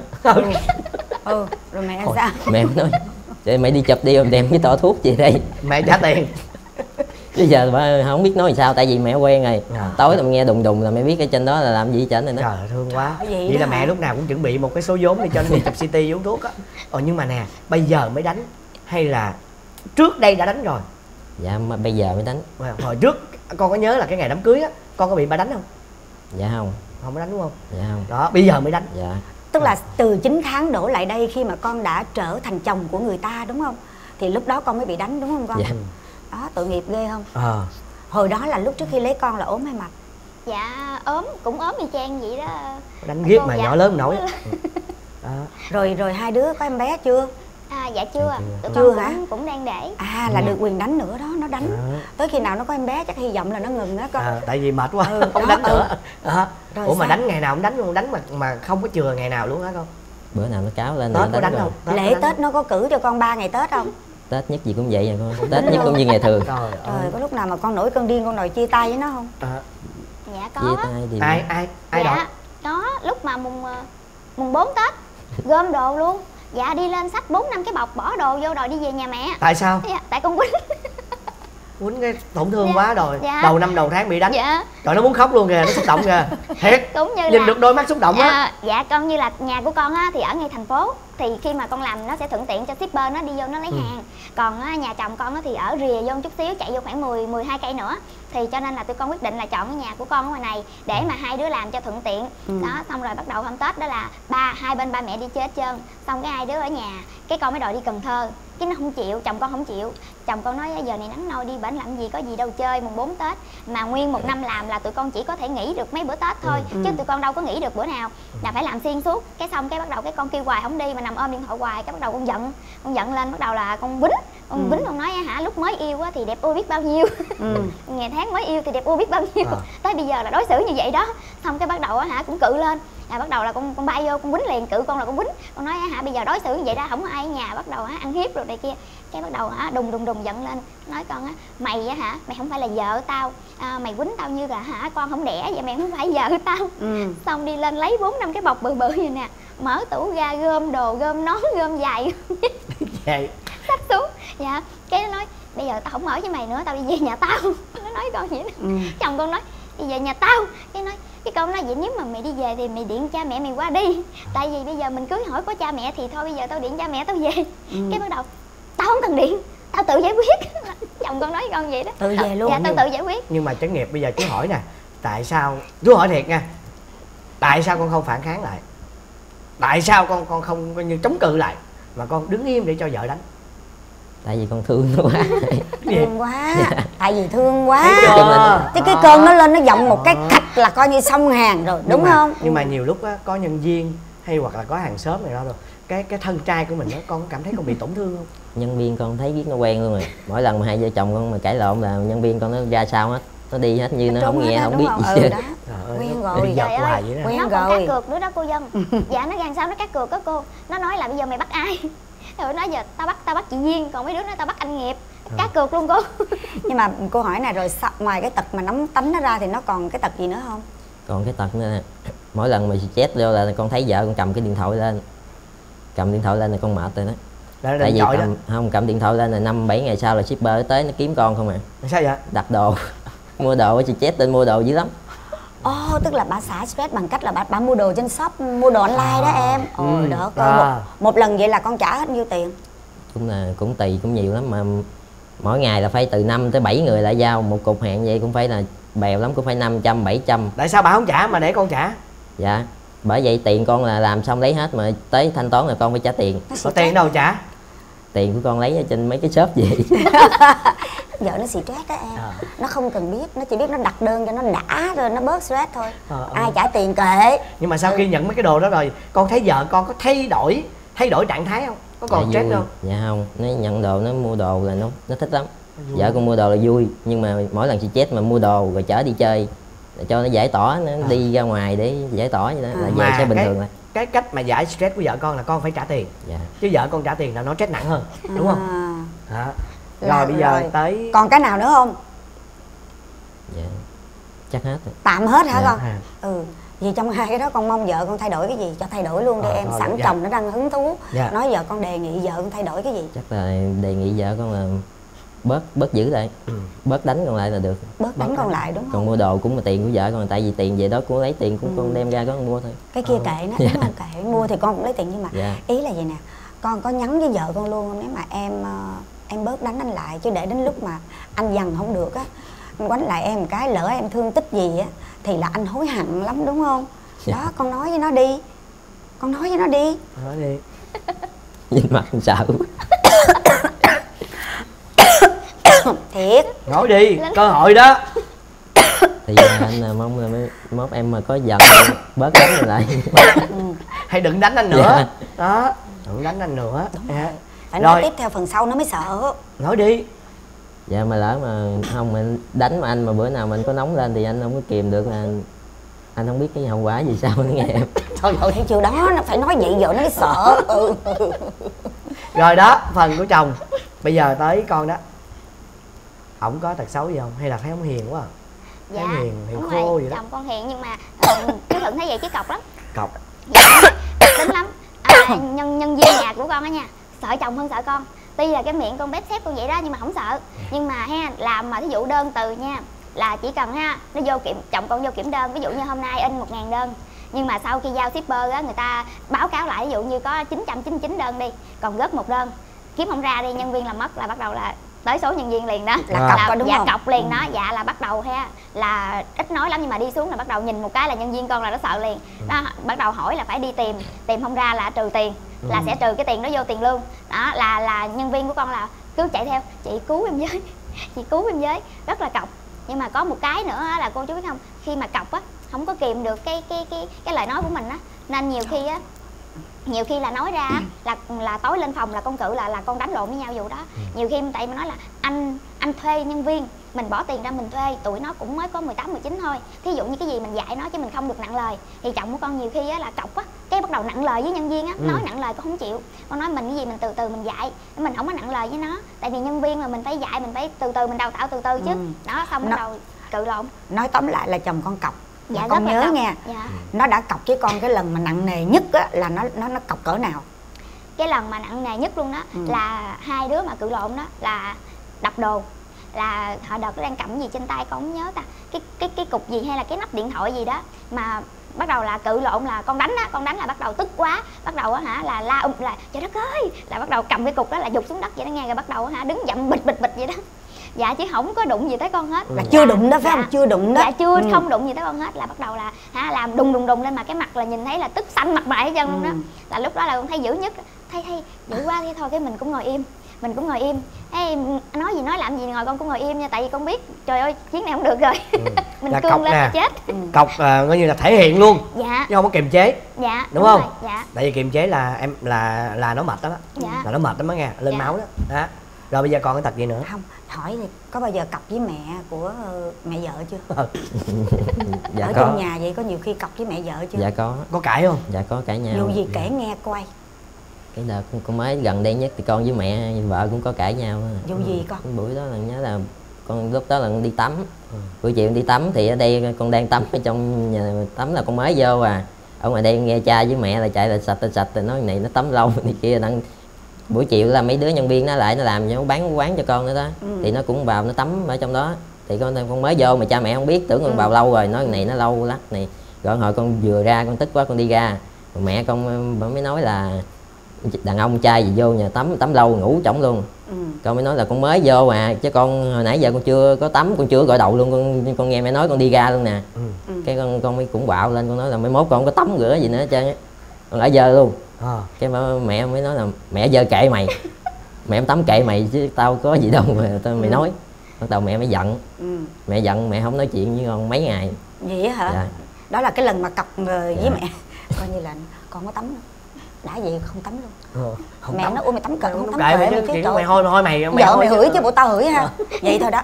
Rồi mẹ sao? Mẹ nói vậy mày đi chụp đi rồi đem cái tỏ thuốc về đây. Mẹ trả tiền. Bây giờ bà không biết nói sao, tại vì mẹ quen rồi. Tối tao nghe đùng đùng là mẹ biết cái trên đó là làm gì trên này đó. Trời ơi, thương quá. Vậy là mẹ lúc nào cũng chuẩn bị một cái số vốn để cho anh đi chụp CT uống thuốc á. Nhưng mà nè, bây giờ mới đánh hay là trước đây đã đánh rồi? Dạ mà bây giờ mới đánh. Hồi trước con có nhớ là cái ngày đám cưới á, con có bị bà đánh không? Dạ không. Không có đánh đúng không? Dạ không. Đó, bây giờ mới đánh. Dạ. Tức là từ 9 tháng đổ lại đây khi mà con đã trở thành chồng của người ta đúng không? Thì lúc đó con mới bị đánh đúng không con? Dạ. Đó, tội nghiệp ghê không? Hồi đó là lúc trước khi lấy con là ốm hay mập? Dạ ốm, cũng ốm y chang vậy đó. Đánh ghét mà nhỏ lớn nổi. Rồi hai đứa có em bé chưa? Dạ chưa. Tụi chưa con hả? Cũng đang để. Là được quyền đánh nữa đó, nó đánh. Tới khi nào nó có em bé chắc hy vọng là nó ngừng đó con. Tại vì mệt quá, không đánh nữa. Ủa mà đánh ngày nào cũng đánh luôn, đánh mà không có chừa ngày nào luôn hả con? Bữa nào nó cáo lên Tết có đánh không? Lễ Tết nó có cử cho con 3 ngày Tết không? Tết nhất gì cũng vậy rồi con. Tết nhất cũng như ngày thường. Trời, có lúc nào mà con nổi cơn điên con đòi chia tay với nó không? Dạ có. Chia tay thì ai đòi? Có, lúc mà mùng 4 Tết gom đồ luôn. Dạ đi lên xách 4-5 cái bọc bỏ đồ vô đòi đi về nhà mẹ. Tại sao? Dạ, tại con quýnh. Quýnh cái tổn thương quá rồi. Dạ. Đầu năm đầu tháng bị đánh. Dạ. Trời, nó muốn khóc luôn kìa, nó xúc động kìa. Thiệt. Cũng như nhìn được đôi mắt xúc động á. Dạ con như là nhà của con á thì ở ngay thành phố, thì khi mà con làm nó sẽ thuận tiện cho shipper nó đi vô nó lấy hàng. Còn nhà chồng con á thì ở rìa vô một chút xíu, chạy vô khoảng 12 cây nữa. Thì cho nên là tụi con quyết định là chọn cái nhà của con ở ngoài này để mà hai đứa làm cho thuận tiện. Đó, xong rồi bắt đầu hôm Tết đó là hai bên ba mẹ đi chơi hết trơn. Xong cái hai đứa ở nhà, cái con mới đòi đi Cần Thơ. Cái nó không chịu, chồng con không chịu. Chồng con nói giờ này nắng nôi đi bển làm gì, có gì đâu chơi mùng 4 Tết. Mà nguyên một năm làm là tụi con chỉ có thể nghỉ được mấy bữa Tết thôi, chứ tụi con đâu có nghỉ được bữa nào, là phải làm xuyên suốt. Cái xong cái bắt đầu cái con kêu hoài không đi, mà nằm ôm điện thoại hoài, cái bắt đầu con giận lên, bắt đầu là con quýnh. Con nói lúc mới yêu á thì đẹp ưa biết bao nhiêu. Ngày tháng mới yêu thì đẹp ưa biết bao nhiêu. Tới bây giờ là đối xử như vậy đó. Xong cái bắt đầu cũng cự lên. bắt đầu là con bay vô con quýnh liền, cự con là con quýnh. Con nói hả bây giờ đối xử như vậy đó không có ai ở nhà, bắt đầu ăn hiếp rồi này kia. Cái bắt đầu đùng giận lên, nói con mày hả, mày không phải là vợ tao, mày quýnh tao như là con không đẻ vậy, mày không phải vợ tao. Xong đi lên lấy 4-5 cái bọc bự vậy nè, mở tủ ra gom đồ, gom nón, gom giày vậy xách xuống. Dạ, cái nó nói bây giờ tao không ở với mày nữa, tao đi về nhà tao. Nó nói con vậy đó. Chồng con nói đi về nhà tao. Cái con nói vậy nếu mà mày đi về thì mày điện cha mẹ mày qua đi, tại vì bây giờ mình cưới hỏi có cha mẹ thì thôi bây giờ tao điện cha mẹ tao về. Cái bắt đầu tao không cần điện, tao tự giải quyết. Chồng con nói với con vậy đó. Tự về luôn. Dạ tao tự giải quyết. Nhưng mà Trấn Nghiệp bây giờ chú hỏi nè, tại sao, chú hỏi thiệt nha, tại sao con không phản kháng lại, tại sao con không coi như chống cự lại mà con đứng im để cho vợ đánh? Tại vì con thương nó quá. Thương quá. Tại vì thương quá. Chứ cái cơn nó lên nó giọng một cái cạch là coi như xong hàng rồi, đúng không? Nhưng mà nhiều lúc á, có nhân viên hay hoặc là có hàng xóm này đó rồi, cái thân trai của mình đó, con cảm thấy con bị tổn thương không? Nhân viên con thấy biết nó quen luôn rồi. Mỗi lần mà hai vợ chồng con mà cãi lộn là nhân viên con nó ra sao hết, nó đi hết như nó không nghe không biết gì hết. Quen rồi. Trời ơi, quen nó rồi. còn cá cược nữa đó cô Vân. Dạ nó gan sao nó cá cược đó cô. Nó nói là bây giờ mày bắt ai? Rồi nói giờ tao bắt chị Duyên, còn mấy đứa nói tao bắt anh Nghiệp. Cá cược luôn cô. Nhưng mà cô hỏi này rồi, ngoài cái tật mà nóng tánh nó ra thì nó còn cái tật gì nữa không? Còn cái tật nữa nè, mỗi lần mà chết vô là con thấy vợ con cầm cái điện thoại lên, là con mệt rồi đó. Tại vì cầm điện thoại lên là 5-7 ngày sau là shipper tới nó kiếm con không à. Sao vậy? Đặt đồ mua đồ, chị chết tên mua đồ dữ lắm. Tức là bà xả stress bằng cách là bà mua đồ trên shop, mua đồ online đó em. Đó coi một lần vậy là con trả hết nhiêu tiền? Cũng tùy, cũng nhiều lắm, mà mỗi ngày là phải từ 5 tới 7 người lại giao một cục hàng vậy, cũng phải là bèo lắm, cũng phải 500-700. Tại sao bà không trả mà để con trả? Dạ bởi vậy tiền con là làm xong lấy hết, mà tới thanh toán là con phải trả tiền. Có tiền đâu trả? Tiền của con lấy ở trên mấy cái shop vậy. Vợ nó stress đó em. Nó không cần biết, nó chỉ biết nó đặt đơn cho nó đã rồi nó bớt stress thôi. Ai trả tiền kệ. Nhưng mà sau khi nhận mấy cái đồ đó rồi, con thấy vợ con có thay đổi trạng thái không? Có còn stress không? Dạ không, nó nhận đồ, nó mua đồ là nó thích lắm. Vợ con mua đồ là vui, nhưng mà mỗi lần chị chết mà mua đồ rồi chở đi chơi để cho nó giải tỏa, nó đi ra ngoài để giải tỏa vậy đó, là về sẽ bình thường lại. Cái cách mà giải stress của vợ con là con phải trả tiền. Dạ. Chứ vợ con trả tiền là nó stress nặng hơn, đúng không? Rồi bây giờ tới còn cái nào nữa không? Dạ chắc hết rồi. Tạm hết hả con? Vì trong hai cái đó con mong vợ con thay đổi cái gì cho thay đổi luôn đi em. Sẵn chồng nó đang hứng thú. Nói vợ con đề nghị vợ con thay đổi cái gì? Chắc là đề nghị vợ con là bớt giữ lại, bớt đánh con lại là được. Bớt đánh con lại đúng không? Còn mua đồ cũng là tiền của vợ con, tại vì tiền về đó cũng lấy tiền cũng con đem ra con mua thôi. Cái kia kệ nó, đúng không? Kệ mua thì con cũng lấy tiền, nhưng mà ý là vậy nè, con có nhắn với vợ con luôn, nếu mà em bớt đánh anh lại, chứ để đến lúc mà anh dằn không được á, anh quánh lại em một cái, lỡ em thương tích gì á thì là anh hối hận lắm, đúng không? Đó, con nói với nó đi. Nói đi. Nhìn mặt con sợ. Thiệt. Nói đi, cơ hội đó. Thì anh là mong là mốt em mà có giận bớt đánh rồi lại. Hay đừng đánh anh nữa. Đó, đừng đánh anh nữa. Phải nói tiếp theo phần sau nó mới sợ. Nói đi. Dạ mà lỡ mà không mình đánh mà anh mà bữa nào mình có nóng lên thì anh không có kìm được, là anh không biết cái hậu quả gì sao nó nghe em. Thôi thấy chưa đó, nó phải nói vậy vợ nó mới sợ. Rồi đó, phần của chồng. Bây giờ tới con đó. Ổng có tật xấu gì không? Hay là thấy ổng hiền quá à? Dạ hiền đúng khô rồi, vậy đó. chồng con hiền nhưng mà chú Thuận thấy vậy chứ cọc lắm. Cọc. Dạ, tính lắm. Nhân viên nhà của con á nha, sợ chồng hơn sợ con. Tuy là cái miệng con bếp xếp con vậy đó nhưng mà không sợ. Nhưng mà làm mà thí dụ đơn từ nha, là chỉ cần nó vô chồng con vô kiểm đơn, ví dụ như hôm nay in 1000 đơn, nhưng mà sau khi giao shipper á, người ta báo cáo lại ví dụ như có 999 đơn đi, còn gớt một đơn kiếm không ra đi, nhân viên làm mất là bắt đầu là tới số nhân viên liền đó, là cọc đúng không? Cọc liền đó. Dạ là bắt đầu là ít nói lắm, nhưng mà đi xuống là bắt đầu nhìn một cái là nhân viên con là nó sợ liền đó, bắt đầu hỏi là phải đi tìm không ra là trừ tiền, là sẽ trừ cái tiền đó vô tiền lương đó, là nhân viên của con là cứ chạy theo chị cứu em với, chị cứu em với, rất là cọc. Nhưng mà có một cái nữa là cô chú biết không, khi mà cọc á không có kìm được cái lời nói của mình á, nên nhiều khi là nói ra là tối lên phòng là con cự là con đánh lộn với nhau vụ đó. Nhiều khi tại mà nói là anh thuê nhân viên mình bỏ tiền ra mình thuê, tụi nó cũng mới có 18, 19 thôi. Thí dụ như cái gì mình dạy nó chứ mình không được nặng lời. Thì chồng của con nhiều khi á là cọc á, cái bắt đầu nặng lời với nhân viên á, nói nặng lời con không chịu. Con nói mình cái gì mình từ từ mình dạy, mình không có nặng lời với nó. Tại vì nhân viên mà mình phải dạy, mình phải từ từ mình đào tạo từ từ chứ. Đó, xong bắt đầu cự lộn. Nói tóm lại là chồng con cọc. Dạ, con nhớ nha. Dạ. Nó đã cọc với con cái lần mà nặng nề nhất á là nó cọc cỡ nào? Cái lần mà nặng nề nhất luôn đó là hai đứa mà cự lộn đó là đập đồ. Là họ đợt đang cầm gì trên tay con không nhớ ta, cái cục gì hay là cái nắp điện thoại gì đó mà bắt đầu là cự lộn, là con đánh á, con đánh là bắt đầu tức quá, bắt đầu á hả là la là trời đất ơi, là bắt đầu cầm cái cục đó là giục xuống đất vậy đó nghe, rồi bắt đầu hả đứng dậm bịch vậy đó. Dạ chứ không có đụng gì tới con hết. Là chưa đụng đó phải không? Chưa đụng đó. Dạ chưa, không đụng gì tới con hết, là bắt đầu là làm đùng lên mà cái mặt là nhìn thấy là tức xanh mặt mày hết trơn luôn đó. Là lúc đó là con thấy dữ nhất, thấy dữ quá thế thôi cái mình cũng ngồi im. Ê, nói gì nói làm gì ngồi con cũng ngồi im nha, tại vì con biết trời ơi chuyến này không được rồi. Mình là cương lên nè. là chết. Cọc coi như là thể hiện luôn. Dạ. Chứ không có kiềm chế. Dạ. Đúng không? Rồi. Dạ. Tại vì kiềm chế là em là nó mệt đó. Dạ. Là nó mệt lắm đó nghe, lên máu đó. Rồi bây giờ còn cái tật gì nữa? Không, hỏi thì có bao giờ cọc với mẹ của mẹ vợ chưa? Dạ ở có. trong nhà vậy có nhiều khi cọc với mẹ vợ chưa? Dạ có. Có cãi không? Dạ có cãi nhau. Dù gì kể nghe coi. Cái đợt con mới gần đây nhất thì con với mẹ vợ cũng có cãi nhau. Dù gì con? Cái buổi đó là nhớ là con lúc đó là con đi tắm. Buổi chiều đi tắm thì ở đây con đang tắm ở trong nhà tắm là con mới vô à. Ở ngoài đây nghe cha với mẹ là chạy là sạch rồi nói này nó tắm lâu này kia đang. Buổi chiều là mấy đứa nhân viên nó lại nó làm nó bán quán cho con nữa đó. Thì nó cũng vào nó tắm ở trong đó. Thì con mới vô mà cha mẹ không biết, tưởng con vào lâu rồi, nói này nó lâu lắm này. Rồi hồi con vừa ra con tức quá con đi ra. Rồi mẹ con mới nói là đàn ông trai gì vô nhà tắm lâu ngủ chổng luôn. Con mới nói là con mới vô mà chứ con hồi nãy giờ con chưa có tắm, con chưa gội đầu luôn, con nghe mẹ nói con đi ra luôn nè. Cái con mới cũng bạo lên, con nói là mai mốt con không có tắm rửa gì nữa hết trơn á, con ở dơ luôn. Cái mẹ mới nói là mẹ dơ kệ mày, mẹ không tắm kệ mày chứ tao có gì đâu mà mày nói. Bắt đầu mẹ mới giận. Mẹ giận mẹ không nói chuyện với con mấy ngày. Vậy hả? Dạ. Đó là cái lần mà cọc với mẹ coi như là con có tắm đâu. Đã vậy không tắm luôn. Mẹ tắm. nói ôi mày tắm kệ không tắm kệ kệ chứ mày hôi mày vợ mày hửi chứ bộ tao hửi ha. Vậy thôi đó.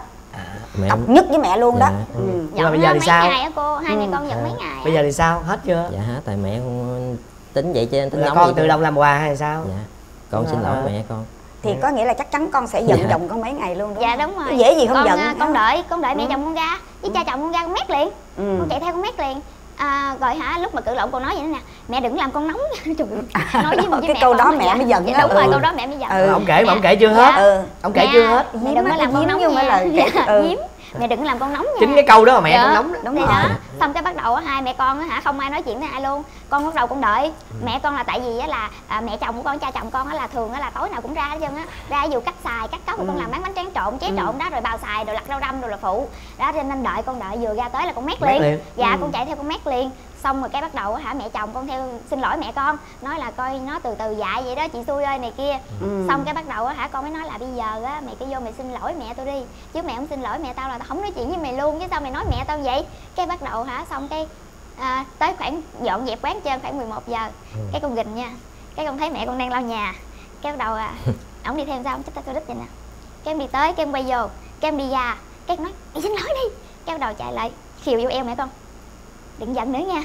Cọc nhất với mẹ luôn đó. Nhưng mà bây giờ thì sao? Ngày á cô, hai mẹ con giận mấy ngày. Bây giờ thì sao? Hết chưa? Dạ hết, tại mẹ con tính vậy chứ tính là con tự động làm quà hay sao? Dạ. Con xin lỗi mẹ con. Thì có nghĩa là chắc chắn con sẽ giận chồng con mấy ngày luôn đúng dạ không? đúng rồi. Dễ gì không con, giận. Con đợi mẹ chồng con ra với cha chồng con ra con mét liền. Con chạy theo con mét liền. Rồi hả, lúc mà cự lộn con nói vậy đó nè, mẹ đừng làm con nóng. Nói với cái câu đó mẹ mới giận. Đúng rồi, câu đó mẹ mới giận. Ông kể mà ông kể chưa hết. Ông kể chưa hết. Mẹ đừng có làm con nóng nha. Giếm. Mẹ đừng có làm con nóng nha. Chính cái câu đó mà mẹ con nóng đó. Đúng rồi đó. Xong cái bắt đầu hai mẹ con hả không ai nói chuyện với ai luôn. Con bắt đầu con đợi mẹ con, là tại vì á là mẹ chồng của con, cha chồng con á là thường á là tối nào cũng ra hết trơn á, ra ví dụ cắt xài cắt cốc, con làm bán bánh tráng trộn chế trộn đó, rồi bào xài rồi lặt rau răm rồi là phụ đó, cho nên đợi vừa ra tới là con mét liền. Dạ con chạy theo con mét liền. Xong rồi cái bắt đầu hả mẹ chồng con theo xin lỗi mẹ con, nói là coi nó từ từ dạy vậy đó chị xui ơi này kia. Xong cái bắt đầu hả con mới nói là bây giờ á mày cứ vô mày xin lỗi mẹ tôi đi, chứ mẹ không xin lỗi mẹ tao là tao không nói chuyện với mày luôn, chứ sao mày nói mẹ tao vậy. Cái bắt đầu hả xong cái tới khoảng dọn dẹp quán trên khoảng 11 giờ. Cái con gình nha, cái con thấy mẹ con đang lau nhà, cái bắt đầu ổng đi theo sao ổng chích tao đít vậy nè. Cái em đi tới, cái em quay vô, cái em đi ra, cái em nói mày xin lỗi đi. Cái bắt đầu chạy lại khiều vô eo mẹ con, đừng giận nữa nha.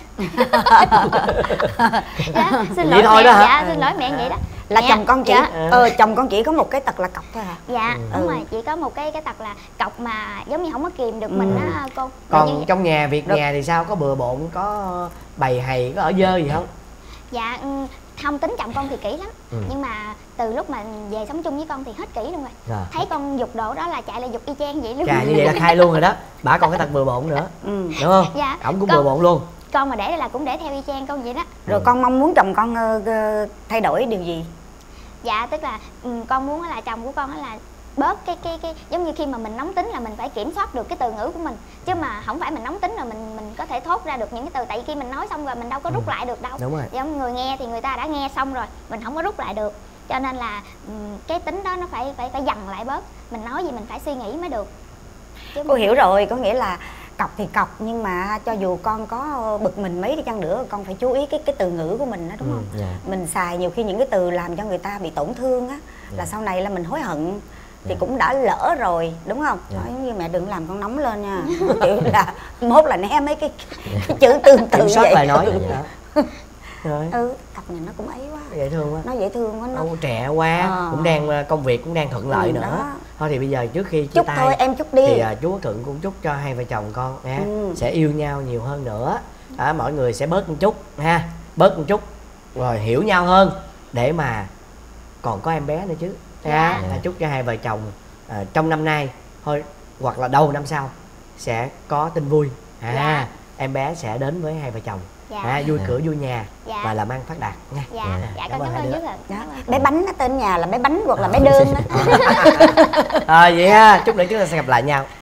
Dạ, xin lỗi thôi mẹ. Đó hả? Dạ xin lỗi mẹ vậy đó. Là mẹ, chồng con chị chồng con chỉ có một cái tật là cọc thôi hả? Dạ đúng rồi, chỉ có một cái tật là cọc mà giống như không có kìm được mình á cô. Còn trong nhà việc nhà thì sao, có bừa bộn, có bày hày, có ở dơ gì không? Dạ không, tính chồng con thì kỹ lắm. Nhưng mà từ lúc mà về sống chung với con thì hết kỹ luôn rồi. Thấy con giục đồ đó là chạy lại giục y chang vậy luôn. Chà, như vậy là khai luôn rồi đó. Bả còn cái tật bừa bộn nữa. Đúng không? Dạ. Ổng cũng bừa bộn luôn. Con mà để đây là cũng để theo y chang con vậy đó. Rồi con mong muốn chồng con thay đổi điều gì? Dạ tức là con muốn là chồng của con là bớt cái giống như khi mà mình nóng tính là mình phải kiểm soát được cái từ ngữ của mình, chứ mà không phải mình nóng tính rồi mình có thể thốt ra được những cái từ, tại khi mình nói xong rồi mình đâu có rút lại được đâu. Đúng rồi. Giống người nghe thì người ta đã nghe xong rồi, mình không có rút lại được, cho nên là cái tính đó nó phải dằn lại bớt, mình nói gì mình phải suy nghĩ mới được. Cô hiểu rồi, có nghĩa là cọc thì cọc, nhưng mà cho dù con có bực mình mấy đi chăng nữa, con phải chú ý cái từ ngữ của mình đó, đúng không? Mình xài nhiều khi những cái từ làm cho người ta bị tổn thương á, là sau này là mình hối hận. thì cũng đã lỡ rồi đúng không? Nói giống như mẹ đừng làm con nóng lên nha. Kiểu là mốt là né mấy cái chữ tương tự kiểm soát vậy. lời nói vậy đó. Rồi. Cặp này nó cũng ấy quá, dễ thương quá, nó dễ thương quá, nó trẻ quá, cũng đang công việc cũng đang thuận lợi nữa đó. Thôi thì bây giờ trước khi chia chúc tay thôi em chúc đi thì chú Quốc Thuận cũng chúc cho hai vợ chồng con nha, sẽ yêu nhau nhiều hơn nữa, mọi người sẽ bớt một chút ha, bớt một chút rồi hiểu nhau hơn để mà còn có em bé nữa chứ. Chúc cho hai vợ chồng trong năm nay thôi hoặc là đầu năm sau sẽ có tin vui, em bé sẽ đến với hai vợ chồng, vui cửa vui nhà và làm ăn phát đạt nha. Cảm ơn chú Thuận. Bé Bánh nó tên nhà là bé Bánh hoặc là bé Đơn đó. Vậy ha, chút nữa chúng ta sẽ gặp lại nhau.